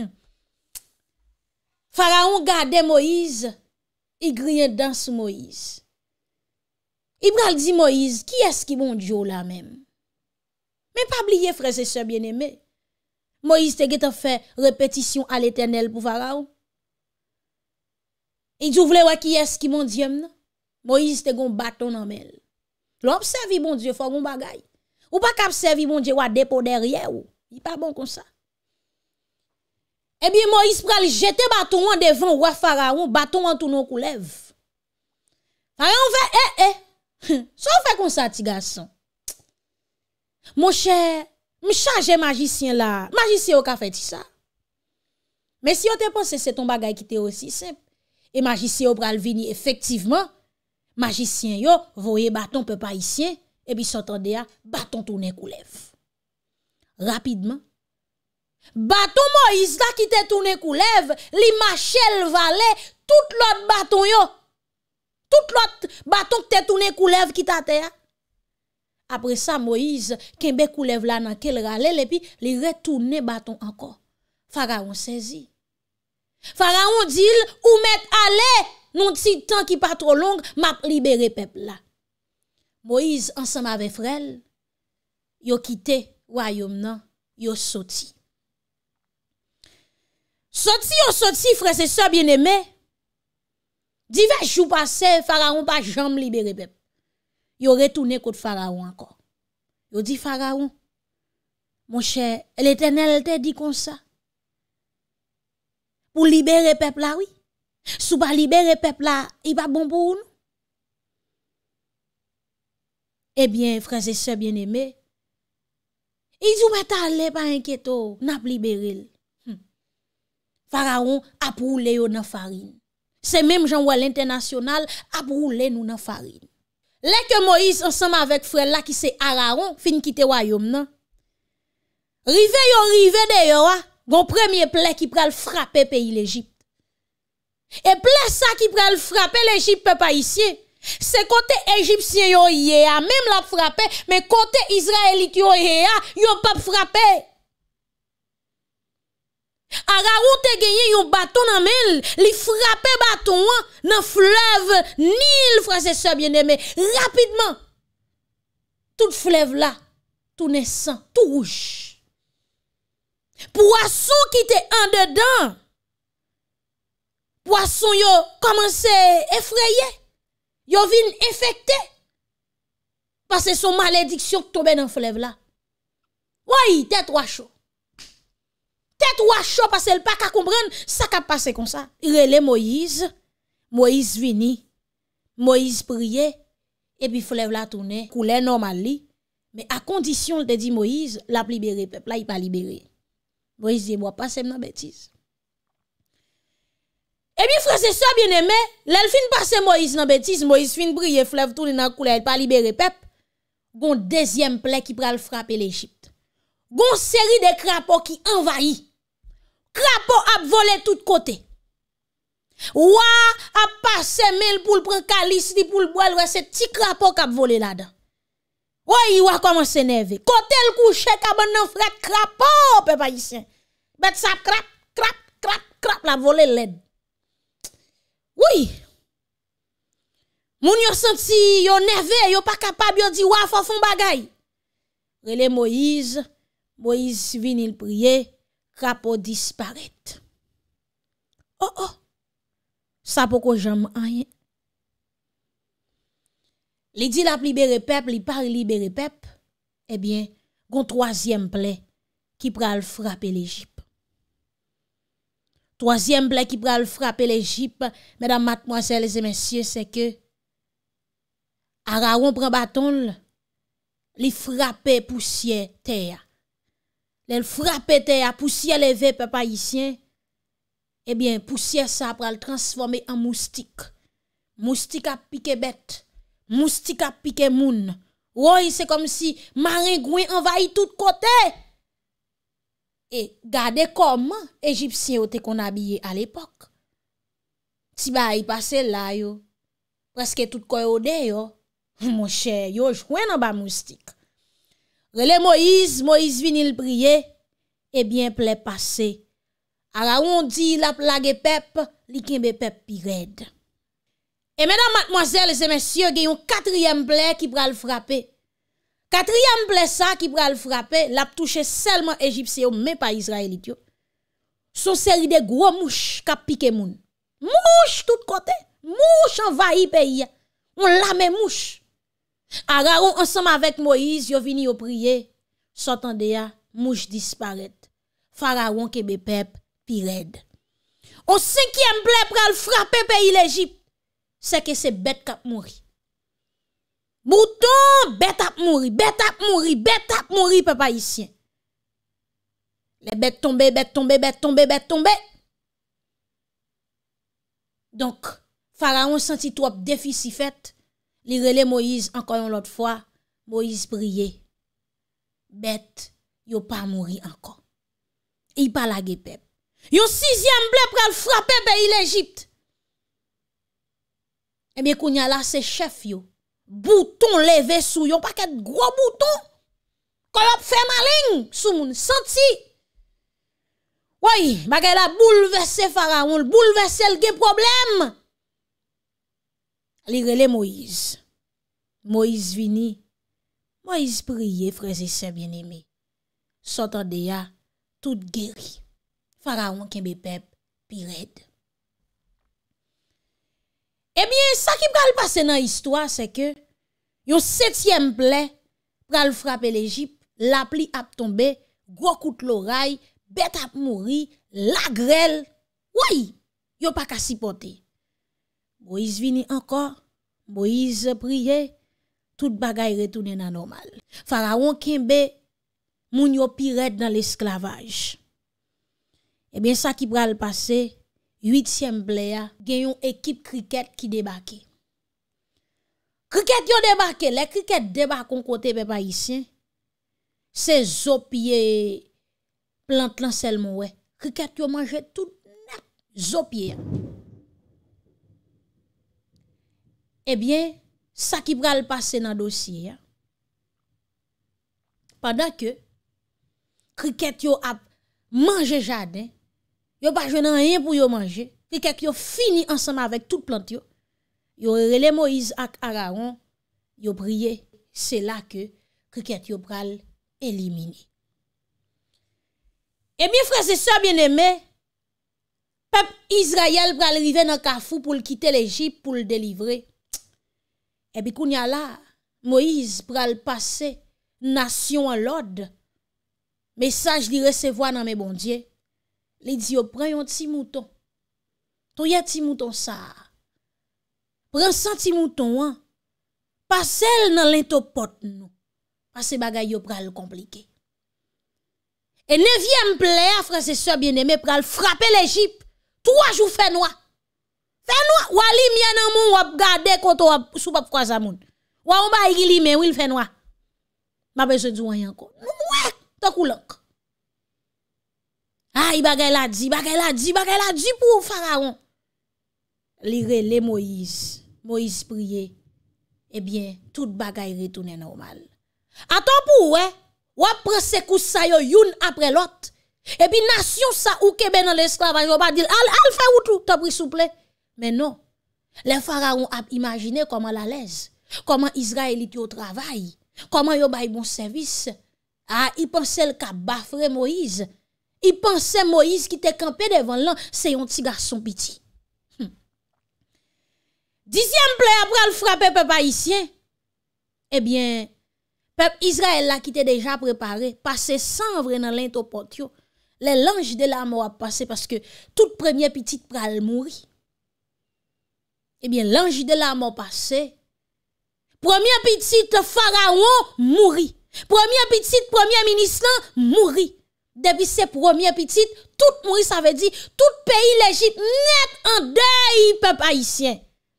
Pharaon garde Moïse, il grille dans Moïse. Ibral dit Moïse, qui est-ce qui bon Dieu là même? Mais pas oublier frères et sœurs bien-aimés. Moïse te fait répétition à l'Éternel pour Pharaon. Il dit voulez qui est-ce qui bon Dieu? Moïse te gon bâton dans main. L'observe bon Dieu faut gon bagay. Ou pas qu'observe bon Dieu wa dépôt derrière ou. Il pas bon comme ça. Eh bien Moïse pral jeter bâton devant roi Pharaon, bâton en tournon coulève. Pharaon fait ça fait comme ça, petit garçon. Mon cher, me charge magicien là. Magicien au ka fait ça. Mais si on te pense c'est ton bagay qui était aussi simple. Et magicien au pral vini effectivement. Magicien yo voye bâton peuple haïtien et puis s'entendait à bâton tourner coulève. Rapidement. Bâton Moïse là qui te tourné coulève, li machel valet tout l'autre bâton yo. Tout l'autre bâton qui te tourné coulève qui ta terre. Après ça Moïse kembe coulève là dans quel rale et puis li retourner bâton encore. Pharaon saisi. Pharaon dit ou met aller non petit temps qui pas trop long m'a libérer peuple là. Moïse ensemble avec frère yo quitté royaume nan, yo sorti. Sorti, frères et sœurs bien-aimés. Divers jours passés, Pharaon pas jamais libéré peuple. Yo retourné contre Pharaon encore. Yo dit Pharaon, mon cher, l'Éternel te dit comme ça. Pour libérer peuple là, oui. Si pas libérer peuple là, il pas bon pour nous. Eh bien, frères et sœurs bien-aimés, il dit mais t'allez pas inquiéto, n'a libéré. Pharaon a roulé yo dans farine. C'est même Jean Ouel international a roulé nous dans farine. Là que Moïse ensemble avec frère là qui c'est Aaron fin quitter royaume nan. Rive d'ailleurs, gon premier plaie qui pral frapper pays l'Égypte. Et plaie ça qui pral frapper l'Égypte peuple haïtien. C'est côté égyptien yo yé a même la frapper mais côté israélite yo yé a yo pas frapper. Aaron te gagné yon bâton dans main, li frappé bâton dans fleuve Nil frères et sœurs bien-aimés rapidement. Tout fleuve là, tout naissant, tout rouge. Poisson qui était en dedans. Poisson yo commencé effrayé. Yo vin infecté. Parce que son malédiction tombé dans fleuve là. Oui, tête roi chaud. Tête roi chaud parce qu'elle pas qu'à comprendre ça qui a passé comme ça. Il relè Moïse. Moïse vini. Moïse priait et puis fleuve là tourné, coulait normal li. Mais à condition de dit Moïse, la libérer peuple, là il pas libéré. Moïse dit moi pas c'est une bêtise. Et bien frère c'est ça bien aimé, l'el fin passer Moïse dans bêtise, Moïse fin briller fleuve tourner dans couleur, il pas libérer peuple. Gon deuxième plaie qui pral frapper l'Égypte. Gon série de crapauds qui envahit. Crapauds a volé tout côté. Wa a passé mille pour prendre calice pour le boire, c'est petit crapaud qui a volé là-dedans. Oui, wa commence énerver. Côté le couche cabane nan frère crapaud peuple haïtien. Bet ça crap la volé l'aide. Oui. Moun yo senti yo nervé, yo pas capable yo di wa faut fon bagay. Rele Moïse vini le prier, crapaud disparaît. Oh. Ça poko jamais rien. Li dit la libérer peuple, li pas libérer peuple. Eh bien, gon troisième plaie qui pral frapper l'Égypte. Troisième plaie qui pral frapper l'Égypte, mesdames, mademoiselles et messieurs, c'est que Aaron prend bâton, li frapper poussière terre. L'el frapper terre, poussière levé peuple haïtien. Eh bien, poussière ça pral transformer en moustique. Moustique a piqué bête. Moustique a piqué moun. Oui, c'est comme si maringouin envahit tout côté. Et gardez comment Égyptiens ont été qu'on habillé à l'époque. Si ba y passe là yo, presque tout quoi ode yo, mon cher, yo jouen en bas moustique. Rele Moïse vini le prier, eh bien plaît passé. Araon dit la plague pep, li kembe pep pi red. Et mesdames, mademoiselles et messieurs, il y a un quatrième plaie qui pral frapper. Quatrième plaie ça qui pral frapper, l'a touché seulement égyptien mais pas israélite yo. Son série de gros mouches qui piqué moun. Mouche tout côté, mouche envahi pays. On la même mouche. Araon ensemble avec Moïse, yo vini yo prier. S'entende ya, mouche disparaît. Pharaon kebe pep pi red. Au cinquième plaie pral frapper pays l'Égypte. C'est que c'est bête k'ap mouri. Bouton, bête ap mouri, papa haïtien. Les bêtes tombées. Donc, Pharaon senti trop déficit fait, li relè Moïse encore une autre fois, Moïse prié. Bête, yo pas mouri encore. Il pas la pep. Yon sixième blé pral frapper pays l'Égypte. Eh bien, kounya la c'est chef yo. Bouton levé sou yon paquet gros bouton. Quand yon fait malin sou moun senti. Oui, bagay la bouleversé Pharaon, bouleversé le gen problème. Li relè Moïse. Moïse vini. Moïse prié, frères et sœurs bien-aimés. S'entende ya, tout guéri. Pharaon kembe pep pi red. Eh bien, ça qui pral passer dans l'histoire, c'est que yon septième plaie pral frapper l'Égypte, la pli ap tomber, gros coup de l'oreille, bête ap mouri, la grêle. Oui, yon pas ka supporter. Moïse vini encore, Moïse prié, tout bagay retourne dans normal. Pharaon kembe moun yo pi red dans l'esclavage. Eh bien, ça qui pral passer, huitième plaie, gen yon équipe cricket qui débarque. Cricket yo débarque, les cricket débarque on côté peuple haïtien. C'est zopier plante lan seulement ouais. Cricket yo mange tout net zopier. Eh bien, ça qui pral passer dans dossier. Pendant que cricket yo a mangé jardin, yo pas jwenn rien pour yo manger. Cricket yo fini ensemble avec toute plante yo. Yo relè Moïse ak Aaron, yo prié, c'est là que cricket yo pral éliminé. Et bien frères et sœurs bien-aimés, peuple Israël pral rive dans Kafou pour quitter l'Égypte pour le délivrer. Et puis kounya là, Moïse pral passer nation en l'ordre. Message li recevoir dans mes bon Dieu. Li di yo prend yon ti mouton. Ton y'a ti mouton ça. Prends 100 ti mouton, passel dans l'intopot nou. Parce que bagay yo pral compliqué. Et 9e plaie, frères et sœurs bien-aimés, pral frapper l'Égypte. 3 jours fait noir. Fait noir. Wali mien nan moun wap gade koto wap sou pap kwa moun. Wa on ba yi li men wil fait noir. Ma besoin di wan encore. Ouais, ta koulank. Ah, bagay la di pour Pharaon. Li rele Moïse. Moïse prié. Eh bien, tout bagay retourne normal. Attends pour ouais, ou prend ces coups ça yo youn après l'autre. Et puis nation ça ou kebe dans l'esclavage, on va dire al fait ou tout, t'as pris souple. Mais non. Les pharaons a imaginé comment la l'aise, comment Israélite au travail, comment yo bay bon service. Ah, il pensait le ka bafre Moïse. Il pensait Moïse qui était campé devant là, c'est un petit garçon petit. 10e plaie après le frapper peuple haïtien. Eh bien, peuple Israël là qui était déjà préparé, passer sans vrai dans l'intopotio. Les l'ange de la mort a passé parce que toute première petite pral mourir. Eh bien, l'ange de la mort passé. Première petite pharaon mourit. Première petite premier ministre mourit. Depuis ces premières petites, tout mourir, ça veut dire tout pays l'Égypte net en deuil peuple haïtien.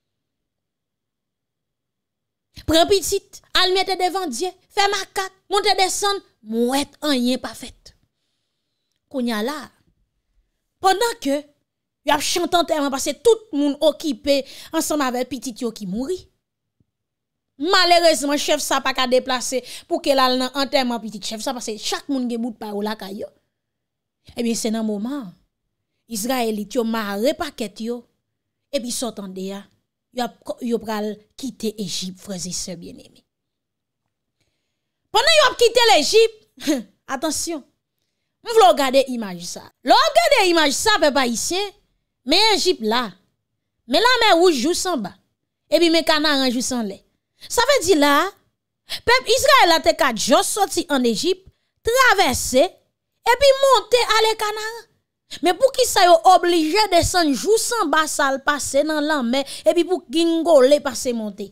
Prends petite, al mette devant Dieu, fait macaque, monte descendre, mouette en rien pas fait. Kounya là, pendant que y a chanté enterrement parce que tout le monde occupé ensemble avec petit yo qui mourit. Malheureusement chef ça pas ka déplacer pour que là dans enterrement petit chef ça parce que chaque monde gen bout de parole la kayo. Eh bien c'est dans moment Israélite yo marre paquet yo et puis s'entende ya yo pral quitter Égypte frères et sœurs bien-aimés. Pendant yo quitté l'Égypte, attention. On veut regarder image ça. Regarder image ça peuple haïtien, mais Égypte là. Mais la mer rouge joue sans bas. Et puis mes canards joue sans lait. Ça veut dire là, peuple Israël a te ka juste sorti en Égypte, traverser et puis monter à les canards. Mais pour qui ça yo obligé de descendre joue sans bas ça passer dans la mer et puis pour gingole passer monter.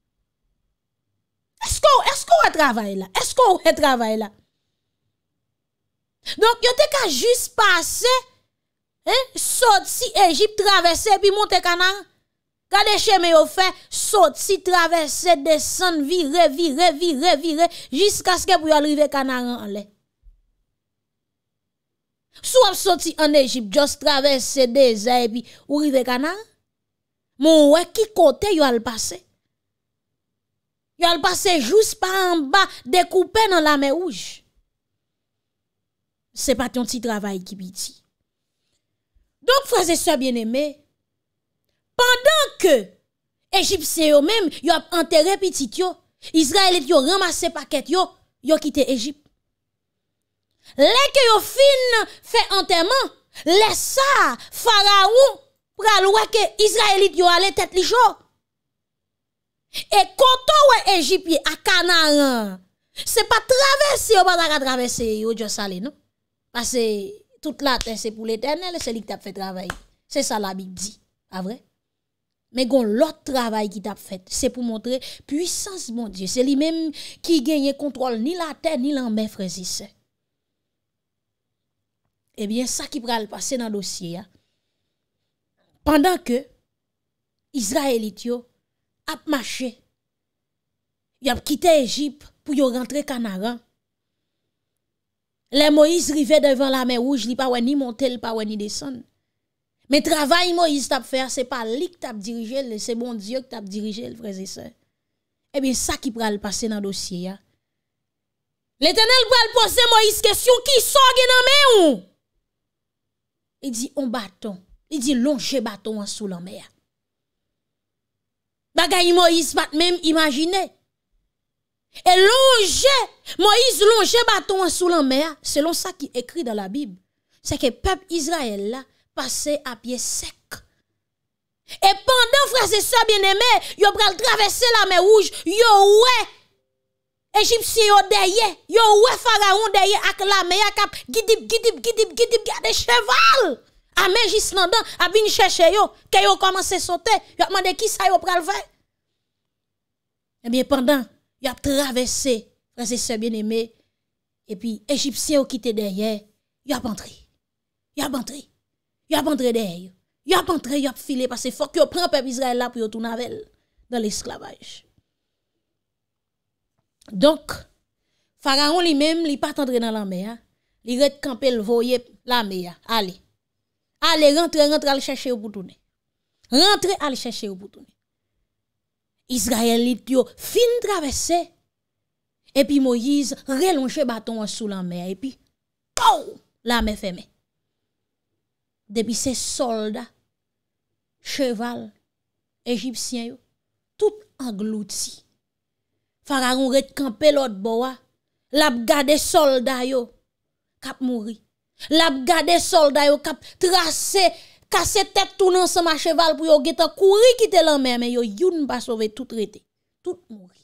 Est-ce qu'on travaille là? Est-ce qu'on travaille là? Donc, yo te ka juste passer, sorti Égypte, traverser, puis monter Canaan. Gade chemin yo fait, sorti, traverser, descendre, virer, jusqu'à ce que pour arriver Canaan en l'air. Soit sorti en Égypte, juste traverser des airs, puis ou arriver Canaan. Mon ouais, qui côté yo al passer? Yo al passer juste par en bas, découpé dans la mer rouge. C'est pas ton petit travail qui petit. Donc, frères et sœurs bien-aimés, pendant que Égyptiens yo même, yo a enterré petit yo, Israélite yo ramassé paquet yo quitté Égypte. Les que yo fin fait enterrement, les ça, Pharaon, pral wè que Israélite yo allé tête li chaud. Et quand on Égypte à Canaan, c'est pas traverser, on pas traverser yo juste aller non. Parce que toute la terre c'est pour l'Éternel, c'est lui qui t'a fait travail. C'est ça la Bible dit, pas vrai? Mais gon l'autre travail qui t'a fait, c'est pour montrer puissance mon Dieu, c'est lui même qui gagne contrôle ni la terre ni la mer frères et sœurs. Eh bien ça qui pral passer dans dossier pendant que Israélite yo a marché, y a quitté Égypte pour y rentrer Canaan. Les Moïse rivé devant la mer rouge, li pa wè ni monter, li pa wè ni descendre. Mais travail Moïse t'a fait, c'est pas lui qui t'a dirigé, c'est bon Dieu qui t'a dirigé, frères et sœurs. Eh bien ça qui pral passer dans dossier L'Éternel pral poser Moïse question qui sort dans main ou? Il dit on bâton, il dit longer bâton sous la mer. Bagay Moïse pas même imaginer. Et Moïse longe bâton sous la mer, selon ça qui est écrit dans la Bible, c'est que peuple Israël là passait à pied sec. Et pendant frères et sœurs bien-aimés, yo pral traverser la mer rouge, yo ouais Égyptien yo derrière, yo ouais Pharaon derrière ak la mer cap gidip gade cheval. A mer juste nan dan, a bin chercher yo, que yo commencé sauter, yo demandé qui ça yo pral faire. Eh bien pendant y a traversé frères et sœurs bien-aimés, et puis Égyptiens qui étaient derrière, ils ont entré. Ils ont entré. Ils ont entré derrière. Ils ont entré, ils ont filé parce qu'il faut que prenne peuple Israël là pour tourner avec dans l'esclavage. Donc, Pharaon lui-même, il pas entré dans la mer. Il rete camper le voyer la mer. Allez. Allez, rentre, aller chercher au bout. Rentre, aller chercher au bout. Israélite yo fin traverser. Et puis Moïse relonge bâton sous la mer. Et puis, pow, la mer fermée. Depuis ces soldats, cheval, égyptiens, yo, tout englouti. Pharaon ret campé l'autre bois. L'a gade soldats yo kap mouri. L'a gade soldats yo kap tracé casse tête tout ensemble à cheval pour yo geta courir quitter la mer mais yo youn pas sauver tout traité. Tout mouri.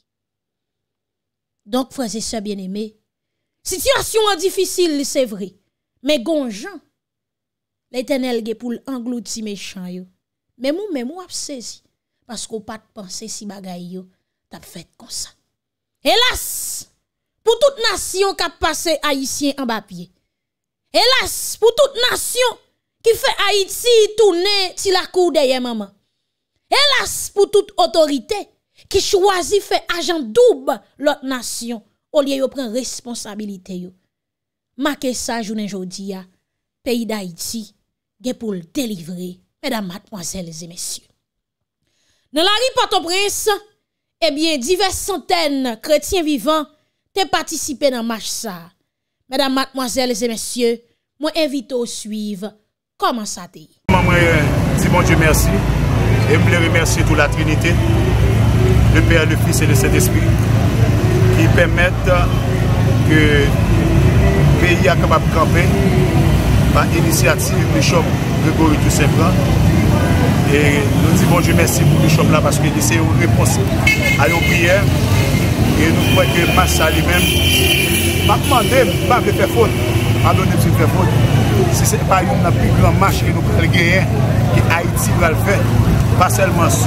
Donc frères et sœurs bien-aimés, situation difficile c'est vrai. Mais gonjan l'Éternel ge pour englouti méchant yo. Mais moi a saisi parce qu'on pas penser si bagay yo t'a fait comme ça. Hélas, pour toute nation qui a passé haïtien en bas pied. Hélas, pour toute nation qui fait Haïti tourner si la cour derrière maman. Hélas, pour toute autorité qui choisit faire agent double l'autre nation au lieu de prendre responsabilité yo. Marquez ça journée jodi a pays d'Haïti gen pour le délivrer, mesdames, mademoiselles et messieurs. Dans la rue Port-au-Prince, eh bien, diverses centaines chrétiens vivants te participé dans marche ça. Mesdames, mademoiselles et messieurs, moi invite au suivre comment ça t'est. Moi dis mon Dieu merci et me remercier toute la Trinité, le Père, le Fils et le Saint-Esprit qui permettent que le pays soit capable de camper par initiative du Bishop Grégory Toussaint. Et nous disons bon Dieu merci pour le Bishop là parce que c'est une réponse à une prière. Et nous croyons que Massa lui-même, pas demander, pas faire faute, pardonnez si je fais faute. Si ce n'est pas une plus grande marche que nous pouvons gagner, que Haïti va le faire, pas seulement sur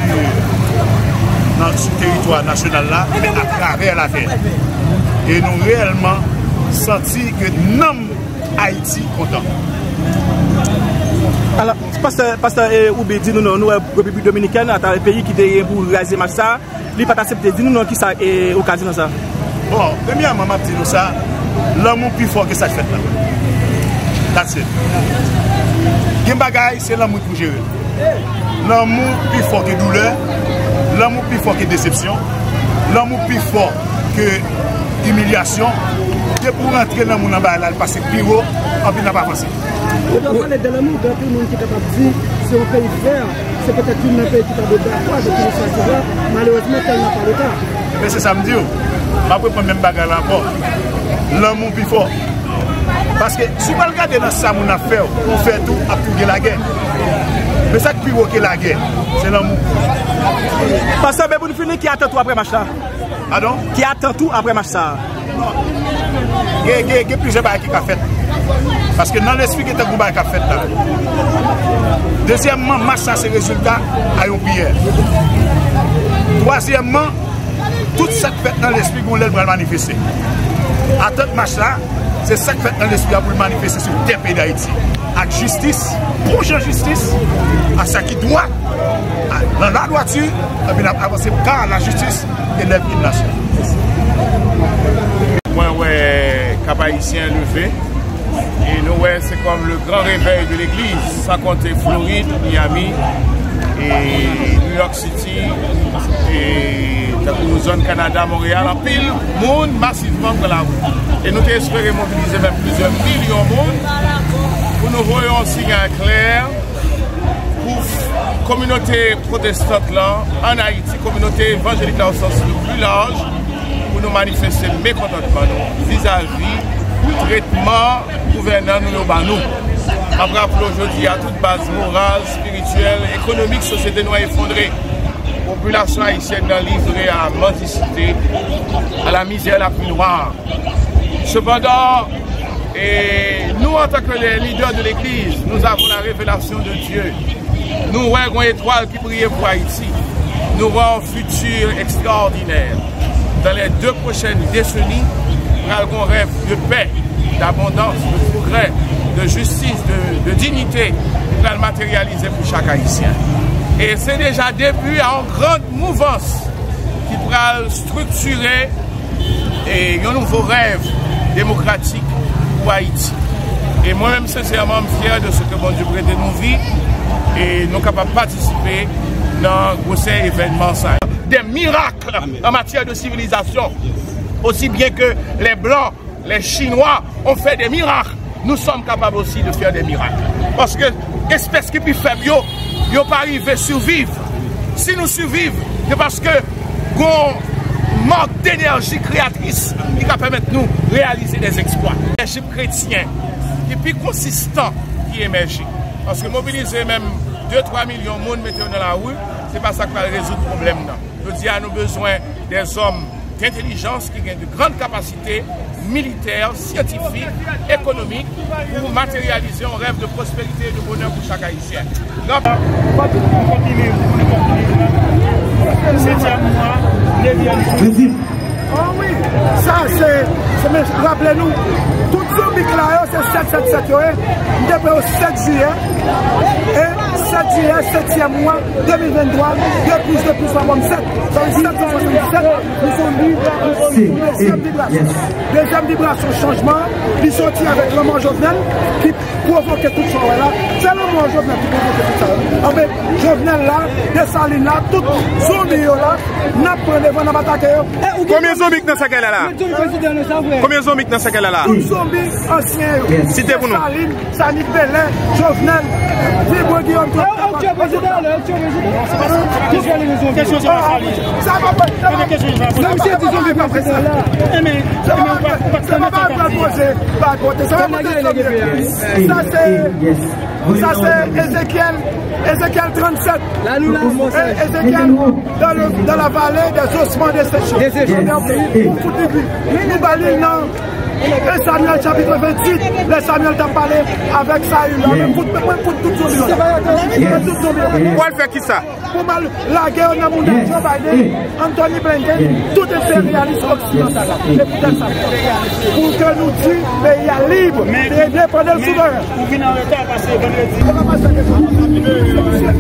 le territoire national là, mais à travers la terre. Et nous réellement senti que nous, Haïti, content. Alors, pasteur Oubé dit nous, République Dominicaine, à un pays qui est pour raser Massa, il n'a pas accepté. Dis-nous qui ça est occasion ça. Bon, premièrement, je dis ça, l'amour plus fort que ça fait là. That's it. Bagay, c'est l'amour pour gérer. L'amour plus fort que douleur, l'amour plus fort que déception, l'amour plus fort que humiliation. Et pour rentrer dans mon emballage, parce que plus haut, on n'a pas passé. On doit parler de l'amour, tout le monde qui est capable de dire, si on pays faire, c'est peut-être un pays qui a de d'accord de l'initiative, malheureusement, tel n'a pas le cas. Mais c'est ça me dit, je ne vais pas même bagarre encore. L'amour plus fort. Parce que si vous regardez dans ça, on a fait, on fait tout à pour la guerre. Mais ça qui est la guerre, c'est l'amour. Parce que vous nous finissez qui attend tout après match là. Pardon? Qui attend tout après match ça. Il y a plusieurs choses qui ont fait. Parce que dans l'esprit qui est un groupe qui a fait là. Deuxièmement, match ça c'est résultat à une prière. Troisièmement, tout ça qui fait dans l'esprit qu'on va manifester. À tout match là, c'est ça qui fait dans l'esprit pour le manifester sur le pays d'Haïti. Avec justice, prochaine justice, à ça qui doit, dans la droiture, et puis avancer car la justice élève une nation. Moi, ouais, Cap Haïtien levé. Et nous, ouais, c'est comme le grand réveil de l'église, sans compter Floride, Miami, et New York City, et la zone Canada, Montréal, en pile, monde massivement dans la route. Et nous espérons mobiliser même plusieurs millions de monde pour nous voyons un signal clair pour la communauté protestante là, en Haïti, communauté évangélique là au sens le plus large, pour nous manifester le mécontentement vis-à-vis du traitement gouvernant nous. Après aujourd'hui, à toute base morale, spirituelle, économique, société nous effondrée. Population haïtienne livrée à la mendicité, à la misère la plus noire. Cependant, nous en tant que les leaders de l'Église, nous avons la révélation de Dieu. Nous voyons une étoile qui brille pour Haïti. Nous voyons un futur extraordinaire. dans les 2 prochaines décennies, nous avons un rêve de paix, d'abondance, de progrès, de justice, de dignité, pour le matérialiser pour chaque Haïtien. Et c'est déjà début à une grande mouvance qui pourra structurer un nouveau rêve démocratique pour Haïti. Et moi-même, sincèrement, je suis fier de ce que bon Dieu prête de nous vivre et nous sommes capables de participer dans ces événements. Des miracles en matière de civilisation. Aussi bien que les Blancs, les Chinois ont fait des miracles, nous sommes capables aussi de faire des miracles. Parce que l'espèce qui est plus faible, ils n'ont pas arrivé à survivre. Si nous survivons, c'est parce que nous manque d'énergie créatrice qui va permettre nous de réaliser des exploits. Le régime chrétien qui est plus consistant qui émerge. Parce que mobiliser même 2-3 millions de monde mettre dans la rue, ce n'est pas ça qui va résoudre le problème. Je dis à nous besoin des hommes d'intelligence qui ont de grandes capacités militaires, scientifiques, économiques pour matérialiser un rêve de prospérité et de bonheur pour chaque Haïtien. Oh oui, ça c'est, rappelez-nous, tout ce bic-là, c'est 777, depuis le 7 juillet, et 7 juillet, 7e mois 2023, 2 plus 3 comme 7. Dans le 777, nous sommes libres, deuxième vibration. Deuxième vibration, changement, ils sont sortis avec le mot Jovenel qui provoquait tout ça là. C'est le mot Jovenel qui provoquait tout ça. En fait, Jovenel là, Dessalines là, tout zombies là, n'a pas devant la bataille. Combien de zombies dans ce cas là? Combien de zombies dans ce cas là? Tous zombies anciens. Citez pour nous. Dessalines, Sanik Bélin, Jovenel, Vibre Guillaume. Ça va pas. Ça c'est Ézéchiel 37. Ézéchiel dans la vallée des ossements desséchés. Nous balayons dans et Samuel chapitre 28, le Samuel t'a parlé avec Saül. Pour tout son Pourquoi elle fait qui ça? Pour la guerre dans le monde, Joe Biden, Anthony Blinken, tout impérialiste occidental. Pour que nous disions pays libre et indépendant souverain. Vous venez en retard parce que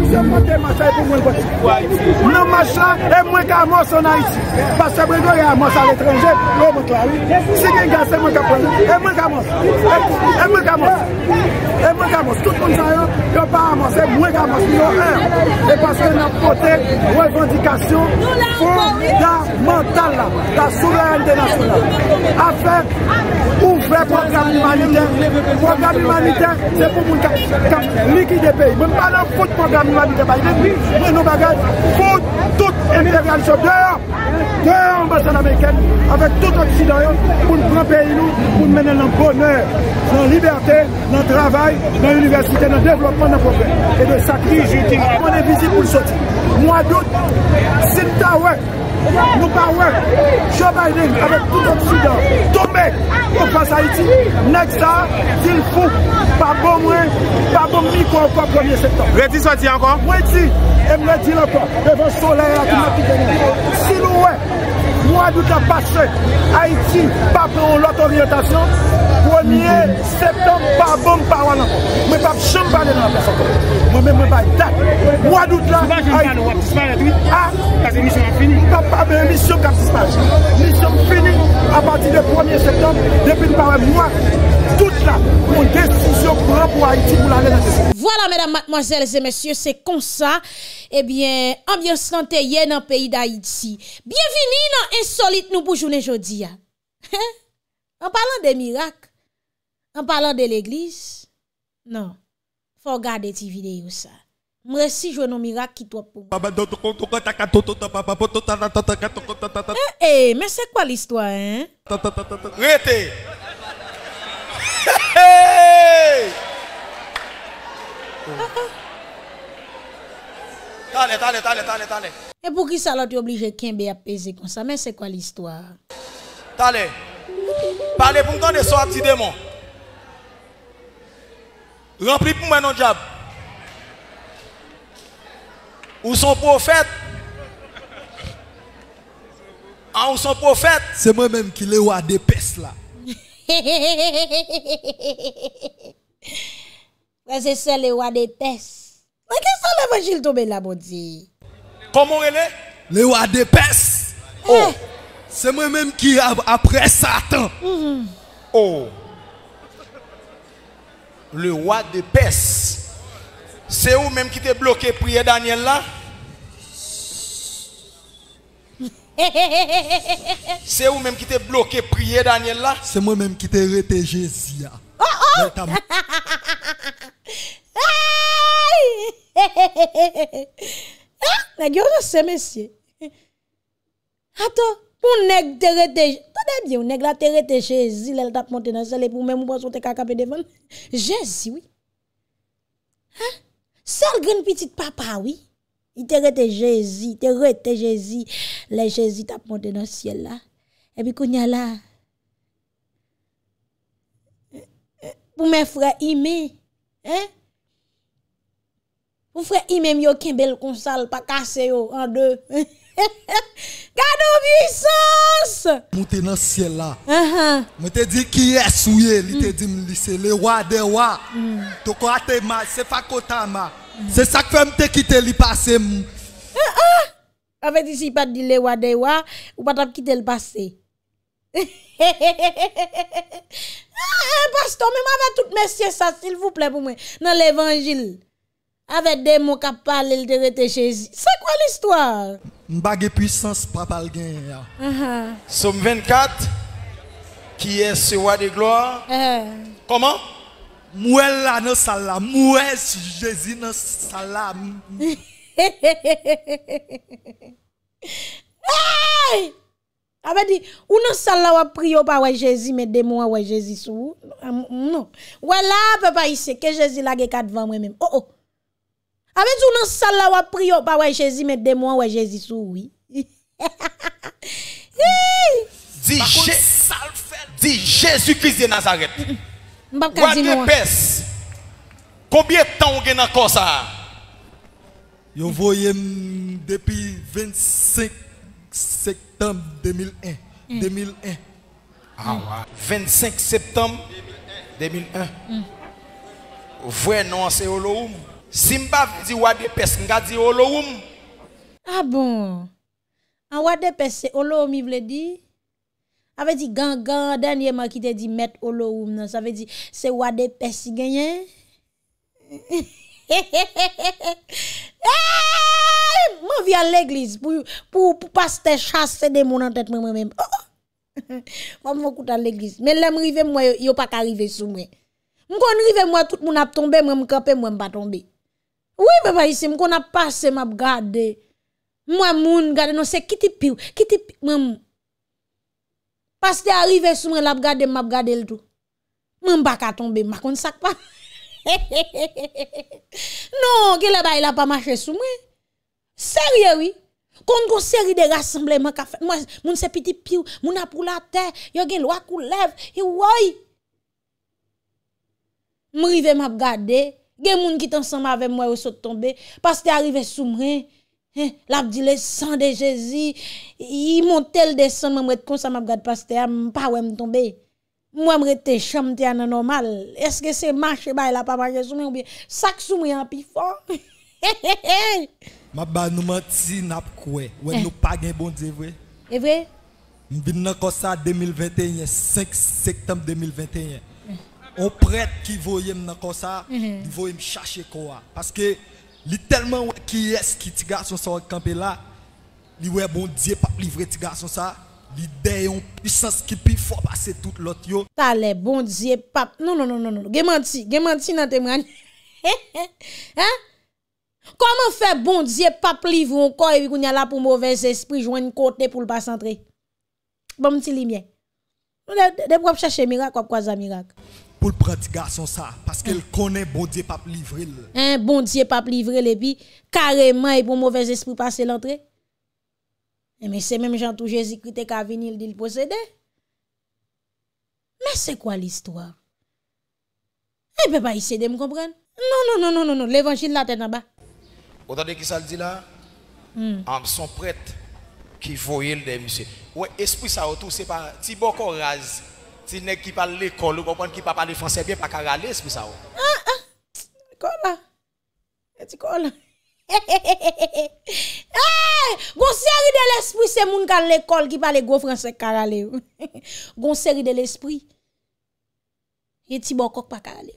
non, machin est moins qu'Amos en Haïti. Parce que Brégo est Amos à l'étranger, si quelqu'un c'est moins qu'Amos. Et moins qu'Amos. Et moins qu'Amos. Et moins qu'Amos. Tout le monde sait, il n'y a pas Amos, c'est moins qu'Amos. Et parce que nous portons revendication fondamentale, la souveraineté nationale. Avec ouvert programme humanitaire. Programme humanitaire, c'est pour nous liquider le pays. Même pas dans le programme humanitaire, mais nous bagages pour toute impérialisation dehors ambassade américaine, avec tout Occident, pour nous prendre pays, pour nous mener dans le bonheur, dans la liberté, dans le travail, dans l'université, dans le développement, dans le progrès. Et de sacrifier. On est visible pour le sortir. Mois d'août, si nous parlons, Joe Biden avec tout l'Occident, tombé au face Haïti, next ça, il faut pas bon micro encore 1er septembre. Vous êtes sorti encore? Moi, je dis, et me le dis encore, devant le soleil, si nous, mois d'août a passé, Haïti, pas pour l'autre orientation, 1er septembre, pas bon, pas encore. Mais pas chambre parler dans la place encore. Moi-même, pas date. Mois d'août là, parce que mission est finie. Pas de mission qui a disparu. Mission finie à partir du 1er septembre, depuis le mois, toute là, pour une décision pour Haïti, pour l'aller dans le. Voilà, mesdames, mademoiselles et messieurs, c'est comme ça. Eh bien, ambiance santé dans le pays d'Haïti. Bienvenue dans Insolite nous pour journée jeudi. En parlant des miracles, en parlant de l'église, non, faut regarder cette vidéo ça. Moi si je nos miracles qui toi pour. Mais c'est quoi l'histoire hein? Rete. Allez. Et pour qui ça l'autre obligé Kembe à peser comme ça? Mais c'est quoi l'histoire? Allez. Parlez pour me donner ce petit démon. Rempli pour moi non diable. Ou son prophète. Ah, ou son prophète. C'est moi-même qui le roi des pestes là. C'est ça le roi des pestes. Mais qu'est-ce que l'évangile tombe là, bon Dieu? Comment elle est? Le roi des pestes. Oh. C'est moi-même qui après Satan. Oh. Le roi des pestes. C'est vous même qui t'es bloqué prier Daniel là? C'est vous même qui t'es bloqué prier Daniel là? C'est moi-même qui t'ai arrêté Jésus. C'est monsieur. Attends, pour nèg te rete, t'as bien, nèg la te rete Jésus, elle t'a monté dans celle pour même pour te capable devant. Jésus oui. Hein? Seul grand petit papa oui. Il te rete Jésus, te rete Jésus, les Jésus t'a monté dans ciel là. Et puis qu'on y a là. Pour mes frères Imé, hein? Pour frère Imé yo kembel kon sal pas casser yo en deux. Gardons puissance. Monter dans ciel là. Moi te dit qui est souillé, il te dit c'est le roi des rois. To ko ate ma, c'est fakotama. C'est ça que fait me quitter li passer. Avec ici pas dit le roi des rois ou pas t'a quitter le passé. Pasteur, même avec tout messieurs ça s'il vous plaît pour moi dans l'évangile. Avec des mots qui parlent de rete Jésus. C'est quoi l'histoire? M'bagé puissance papa le gain. Somme 24 qui est ce roi de gloire. Comment? Moi là dans salle là, moi Jésus dans salle là. Hey! Avait dit ou dans salle là ou prier pas ouais Jésus mais des mots ouais Jésus sous. Non. Ouais là papa ici que Jésus là gè 4 vents moi même. Oh oh. Avec tout dans salle là ou prier pas ouais Jésus mais des mots ouais Jésus sous oui. Dis Jésus-Christ de Nazareth. M'pa dire non. Combien de temps on gagne encore ça? Yo voyé depuis 25 septembre 2001. 2001. Ah ouais. 25 septembre 2001. Vrai non c'est Olohoum. Si m'pa dit roi de pes, m'ga dit Olohoum. Ah bon. En roi de pes c'est Olohoum il veut dire. Avait dit gang dernièrement qui te dit mettre Olohoum, ça veut dire c'est roi de pes qui gagne. Moi viens à l'église pour pasteur chasser des mon en tête moi même. Moi me coûte à l'église mais l'aime rive moi yo pas arriver sous moi. M'kon rive moi tout moun a tomber moi m'camper moi m'pas tomber. Oui papa ici m'kon a passé m'a regarder. Moi moun garder non c'est qui moi pasteur arrivé sous moi l'a regarder m'a regarder le tout. Moi m'pas ka tomber m'a kon sac pas. Non, qu'il a pas marché sous moi. Sérieux oui. Quand on série de rassemblements qu'a fait moi moun c'est petit piou, moun a pour la terre, yo gen loi kou lève, et ouais. M'rive m'a regarder, gen moun qui ensemble avec moi au saute tomber parce que arrivé sous moi. L'a dit le sang de Jésus, il monte le descend moi comme ça m'a regarde pasteur pas ouais me tomber. Moi me rete chambre te an normal. Est-ce que c'est marché ba la pas marché sous moi ou bien sac sous moi en pi fort? Ma ba nous menti n'a quoi. Ouais nous pas gain bon Dieu vrai. C'est vrai? M'vinn comme ça 2021 5 septembre 2021. On prêtre qui voyait m'nan comme ça, il voyait me chercher quoi parce que li tellement qui est qui ti garçon ça camper là, li ouais bon Dieu pas livrer ti garçon ça. L'idée en puissance qui peut fort passer tout l'autre yo. Ta les bon Dieu pape. Non. Gen menti dans témoignage. Hein? Comment faire bon Dieu pape livre encore et puis qu'on y a là pour mauvais esprit joindre côté pour le pas centrer. Bon petit lumière. De pour chercher miracle quoi ça miracle. Pour le prendre garçon ça parce qu'elle connaît bon Dieu pape livrer. Hein bon Dieu pape livrer et puis carrément et pour mauvais esprit passer l'entrée. Mais c'est même Jean tout Jésus-Christ qui a venu il dit le posséder. Mais c'est quoi l'histoire? Eh ben pas essayer de me comprendre. Non, l'évangile la tête en bas. Vous entendez qui ça le dit là? Son prêtre qui voyait des monsieur. Ouais, esprit ça autour, c'est pas si bon rase. Si nèg qui parle l'école, comprendre qui pas parler français bien pas râler esprit ça. Kola. Et kola. Gon série de l'esprit c'est moun ka l'école qui parle gros français karale. Gon série de l'esprit. Et ti bon kok pa karale.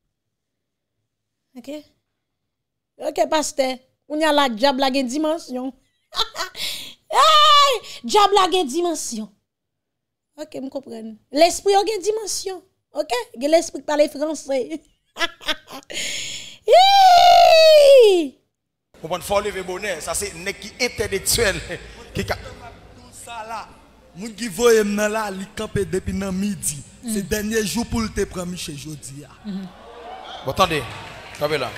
OK? OK pasteur, on y a la diable la gen dimension. Hey, diable la gen dimension. OK, me comprendre. L'esprit a gen dimension. OK? L'esprit parle français. Pour faut lever bonheur, ça c'est nèg qui intellectuel qui tout ça là, moun qui voye nan là, li camper depuis nan midi. C'est dernier jour pour le te prendre chez jodi a. Bon attendez, campez là.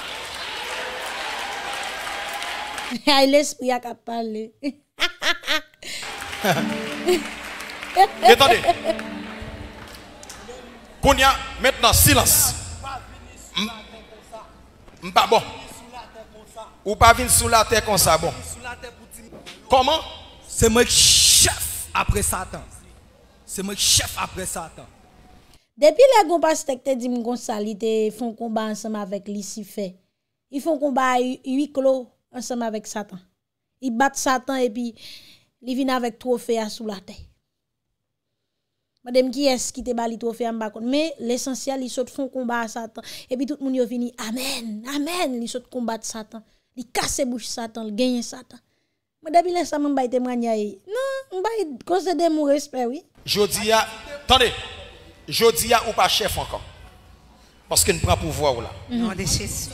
Ay l'esprit a ka parler. Attendez. Kounya maintenant silence. M'pa bon. Ou pas venir sous la terre comme ça bon. Comment? C'est moi chef après Satan. C'est moi chef après Satan. Depuis les gon pasteur te dit m'gon sali te font combat ensemble avec Lucifer. Ils font combat huis clos ensemble avec Satan. Ils battent Satan et puis ils viennent avec trophée sous la terre. Madame qui est-ce qui te bali trophée en bas mais l'essentiel ils saute font combat à Satan et puis tout le monde yo fini amen amen ils saute combattre Satan. Il casse bouche Satan, il gagne Satan. Mais depuis là, ça m'a témoigner. Non, m'a concéder mon respect, oui. Jodia, attendez. Jodia ou pas chef encore. Parce qu'il ne prend pouvoir là. Non, de Jésus.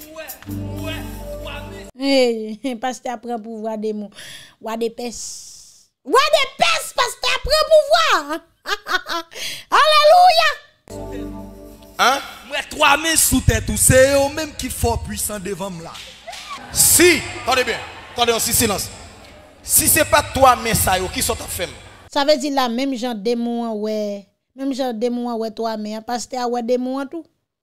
Eh, pasteur prend pouvoir des mots. Wa de pes. Wa de pes, pasteur prend pouvoir. Alléluia. Hein? Moi 3 mains sous tête, c'est eux même qui fort puissant devant moi là. Si, attendez bien, attendez aussi silence. Si c'est pas toi, mais ça, qui sont en fait. Ça veut dire la même genre démon, ouais. Même genre démon, ouais, toi, mais pasteur, ouais, démon, tout.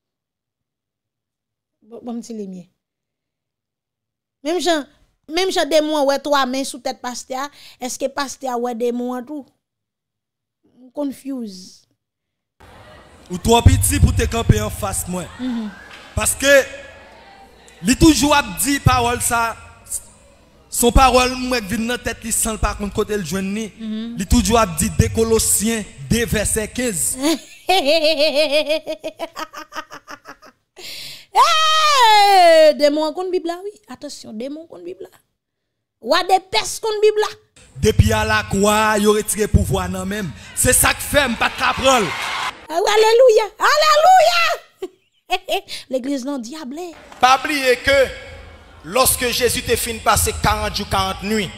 Bon, petit les miens. Même genre démon, ouais, toi, mais sous tête pasteur, est-ce que pasteur, ouais, démon, tout? Confuse. Ou toi, petit, pour te camper en face, moi. Parce que, li toujours a dit parole ça son parole moi qui vient dans tête li sans par contre côté le joindre ni li toujours a dit de Colossiens 2 verset 15 démon contre Bible oui attention démon contre Bible ou des pes contre Bible depuis à la croix il retiré pouvoir nan même c'est ça que fait pas capable alléluia alléluia. L'église non diable. Pas oublier que lorsque Jésus te fin passer 40 jours 40 nuits.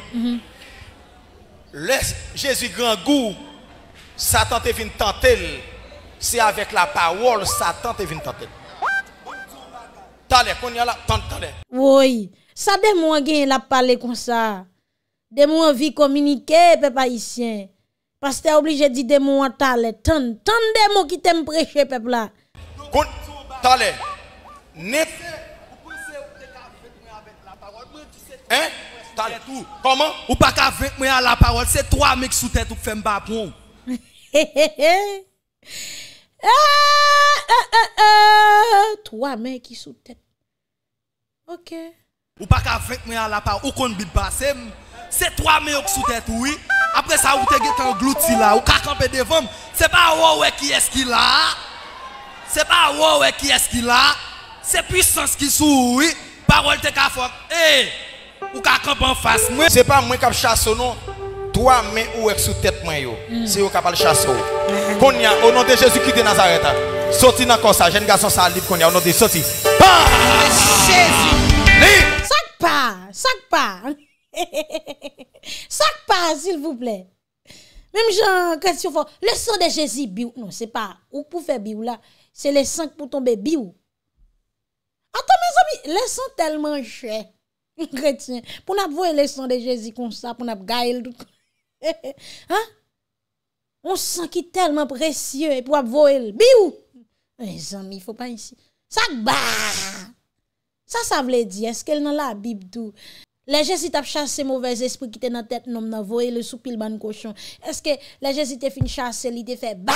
Jésus grand goût Satan te vient tenter. C'est avec la parole Satan te vient tenter. T'allez qu'on y a là t'allez. Oui, ça démon gagne la parler comme ça. Démon envie communiquer peuple haïtien. Pasteur obligé dit démon t'allez tant démon qui t'aime prêcher peuple là. T'allez. Net. Hein? Tout. Comment? Ou pas qu'avec moi à la parole, c'est toi mec sous tête ou fait m'ba pour. Toi mec qui sous tête. OK. Ou pas qu'avec moi à la parole ou qu'on bit passer, c'est toi mec sous tête oui. Après ça ou te get englouti là, ou ka camper devant, c'est pas ouais qui est-ce qu'il a. C'est pas ouais qui est-ce qu'il a. C'est puissance qui sous oui. Parole te ka fort. Ou ka camp en face moi. C'est pas moi qui chasse non. Toi mais ou est sous tête moi yo. C'est yo capable chasser. Konya au nom de Jésus qui de Nazareth. Sorti dans comme ça, jeune garçon ça libre konya au nom de sorti. Jésus. Sac pas. Sac pas s'il vous plaît. Même Jean question fort. Le sang de Jésus biou non, c'est pas ou pour faire biou là, c'est le sang pour tomber biou. Attends mes amis, le sang tellement cher. Chrétien, pour n'a voir le sang de Jésus comme ça, pour n'a gaïl tout. Hein? On sent qui tellement précieux et pour voir le biou. Mes amis, il faut pas ici. Ça veut dire est-ce qu'elle dans la Bible tout Les Jésus t'a chassé mauvais esprit qui était dans tête nom nan voyer le sous pile ban cochon. Est-ce que les Jésus t'a fin chasser, il t'a fait bah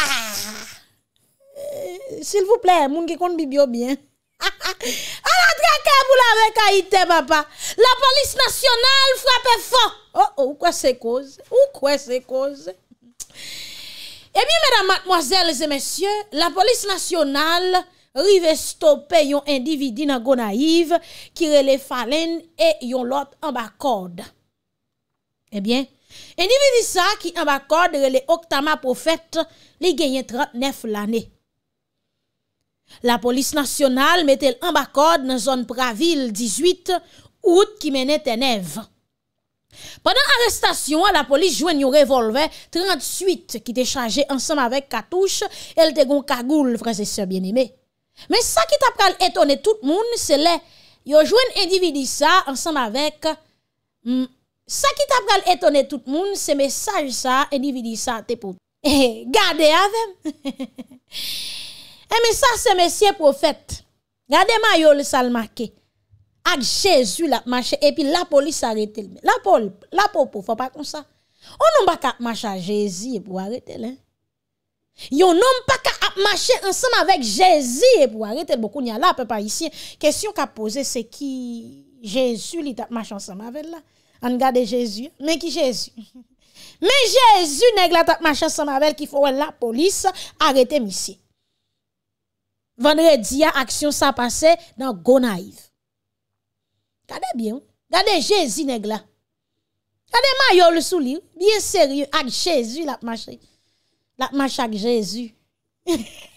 s'il vous plaît, moun qui compte bibio bien. À la traque pour la avec Haïti papa. La police nationale frappe fort. Oh quoi c'est cause? Ou quoi c'est cause? Eh bien mesdames, mademoiselles et messieurs, la police nationale rive stopper yon individu dans Gonaïve qui relè Falen et yon lot en bas corde. Eh bien, individu ça qui en bas corde relè Octama Prophète, li gagne 39 l'année. La police nationale mettait en bas corde dans zone Praville 18 août qui menait Ténèvre. Pendant l'arrestation, la police joigne un revolver 38 qui était chargé ensemble avec cartouche, elle te gon cagoule, frères et sœurs bien-aimés. Mais ça qui t'a pral étonner tout le monde, c'est là, yo joine individu ça ensemble avec ça qui t'a pral étonner tout le monde, c'est message ça individu ça te pour. Gardez avec. Mais ça c'est monsieur prophète. Gardez maillot sal marqué. Ak Jésus la marché et puis la police arrête. La popo faut pas comme ça. On n'a pas marcher à Jésus pour arrêter là. Yon n'ont pas qu'à marcher ensemble avec Jésus pour arrêter beaucoup n'y a là peuple ici. Question qu'a posé c'est qui Jésus li t'a marché ensemble avec là. On regarde Jésus, mais qui Jésus? Mais Jésus nèg la t'a marché ensemble avec qui faut la police arrêter monsieur. Vendredi action ça passé dans Gonaïve. Regardez bien, regardez Jésus nèg la. Regardez maillot sous lui, bien sérieux avec Jésus la marché. La marche avec Jésus. Alors,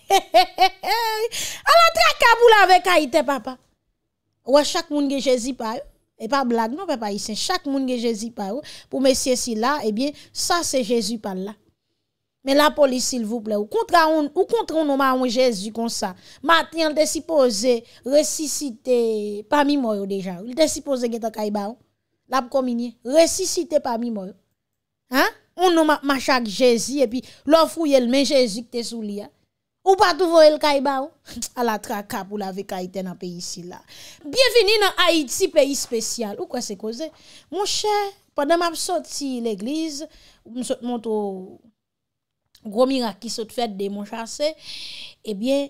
traka pour la avec Haïti, papa. Ouais, chaque monde que Jésus par et pas blague, non, papa, ici. Chaque monde que Jésus par pour messieurs si là, eh bien, ça c'est Jésus par là. Mais la police, s'il vous plaît, ou contre on Jésus comme ça. Maintenant, il est supposé ressusciter parmi moi déjà. Il est supposé que tu aies la communion. Ressusciter parmi moi. Hein? On nous marche avec Jésus et puis l'offre le mais Jésus qui te sous lui. Ou pas tout voyer le caïba à la traka pour la avec Haïti dans pays ici là. Bienvenue dans Haïti pays spécial. Ou quoi c'est causé? Mon cher, pendant m'a sorti l'église, me saute montre gros miracle qui saute fait de mon chassé, eh bien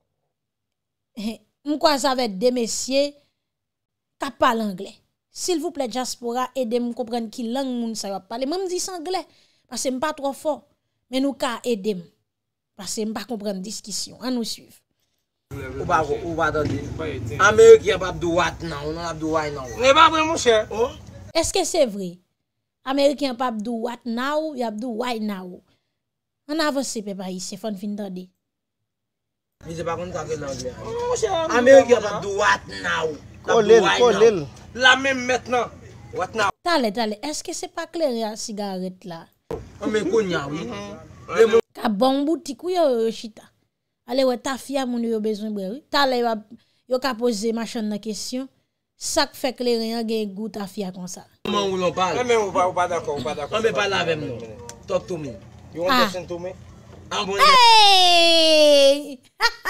on croise avec des messieurs qui parlent anglais. S'il vous plaît, diaspora, aidez-moi à comprendre qui langue moun sa va parler. Même dis anglais, parce que je pas trop fort. Mais nous ka aider parce que je pas comprendre discussion. On nous suivre. Ou pas attendre. Américain pas droit non, on a droit non. Mais pas vrai mon cher. Est-ce que c'est vrai? Américain pas droit now, y a droit now. On avance papa ici, faut fin tande. Mais c'est pas comme ça que l'anglais. Mon cher. Américain pas droit now. Kolel. La même maintenant. What now? Tale, est-ce que c'est pas clair à cigarette là? Mais konya oui. Ka bon boutique yo chita. Allez ouais ta fille moun yo besoin bre. Tale yo ka poser machin na question. Ça fait clair gen goût ta fille comme ça. Comment on en parle? Mais on pas d'accord, on peut pas là avec nous. Talk to me. You want to listen to me? Hey!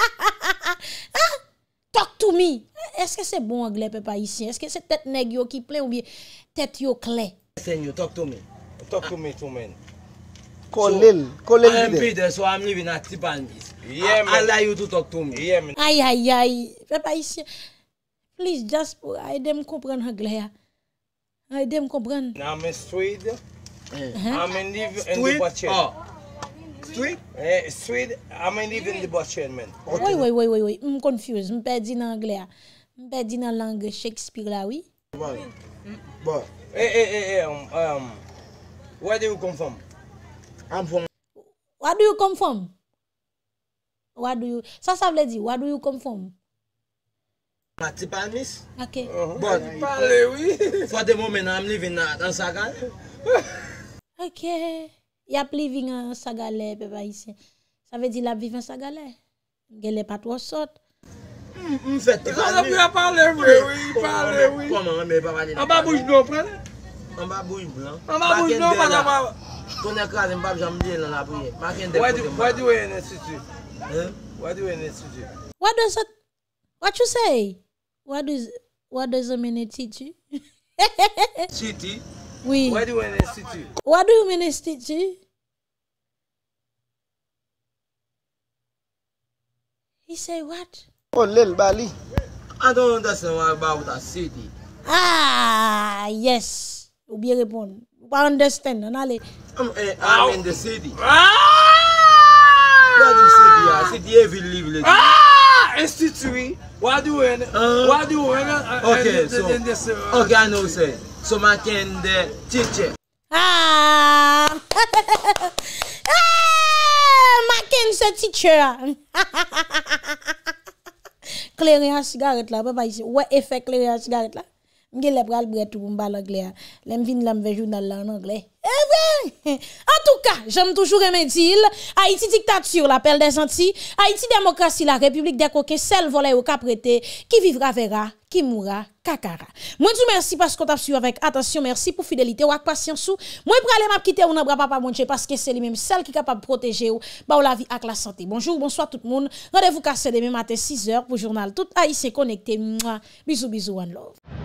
Talk to me. Est-ce que c'est bon anglais papa ici? Est-ce que c'est tête nèg yo qui plaît ou bien tête yo clair? You talk to me. Talk to me two men. Kolel I'm Peter, so I'm living at Tipanis. Yeah, man. I allow you to talk to me. Yeah, man. Aïe. Papa ici. Please just aide-moi comprendre anglais. Aide-moi comprendre. I'm in Sweden. I'm in live in the butcher. Street? Street, I'm in live in the butcher, man. Oui. I'm confused. I'm perdu en anglais. I'm perdu en langue Shakespeare là, oui. But, where do you come from? I'm from. Where do you come from? Ça veut dire, where do you come from? Matipanis. Okay. But, for the moment, I'm living in Sagan. Okay. Y a living en Sagalais, papa ici. Ça veut dire la vivre en Sagalais. Gele pas trop sorte. Fait. Parler, oui. Comment, mais pas parler. On va bouger blanc, prendre. On va bouger blanc. On va bouger blanc, pas ton écrase, je ne vais pas dans la prière. Why do you in institute? Why do you in institute? What you say? What does a minute teach you? City. Oui. What do you mean in city? What do you mean in city? He say what? Oh, Lil Bali. I don't understand what about a city. Ah, yes. Ou bien répondre. Ou pas understand, non allez. I'm in the city. Not in city, city heavy live. Institute. What do you what do you okay, so okay, I know say. So I can the teacher. Ah. Mackenzie teacher. Claire à cigarette là, papa ici. Ouais, effet claire à cigarette là. M'gè le pral bret tout m'bal anglais. L'aime vinn la m've journal là en anglais. En tout cas, j'aime toujours aimer dire Haïti dictature, l'appel des Antilles, Haïti démocratie, la République des coquins, celle volée au caprété, qui vivra verra, qui mourra kakara. Moi tout merci parce qu'on t'a suivi avec attention, merci pour fidélité ou patience ou. Moi pralé m'a quitter ou nan bras papa mon Dieu parce que c'est lui même celle qui capable protéger ou ba la vie avec la santé. Bonjour, bonsoir tout le monde. Rendez-vous cassé demain matin 6h pour journal tout haïtien connecté. Bisous bisous one love.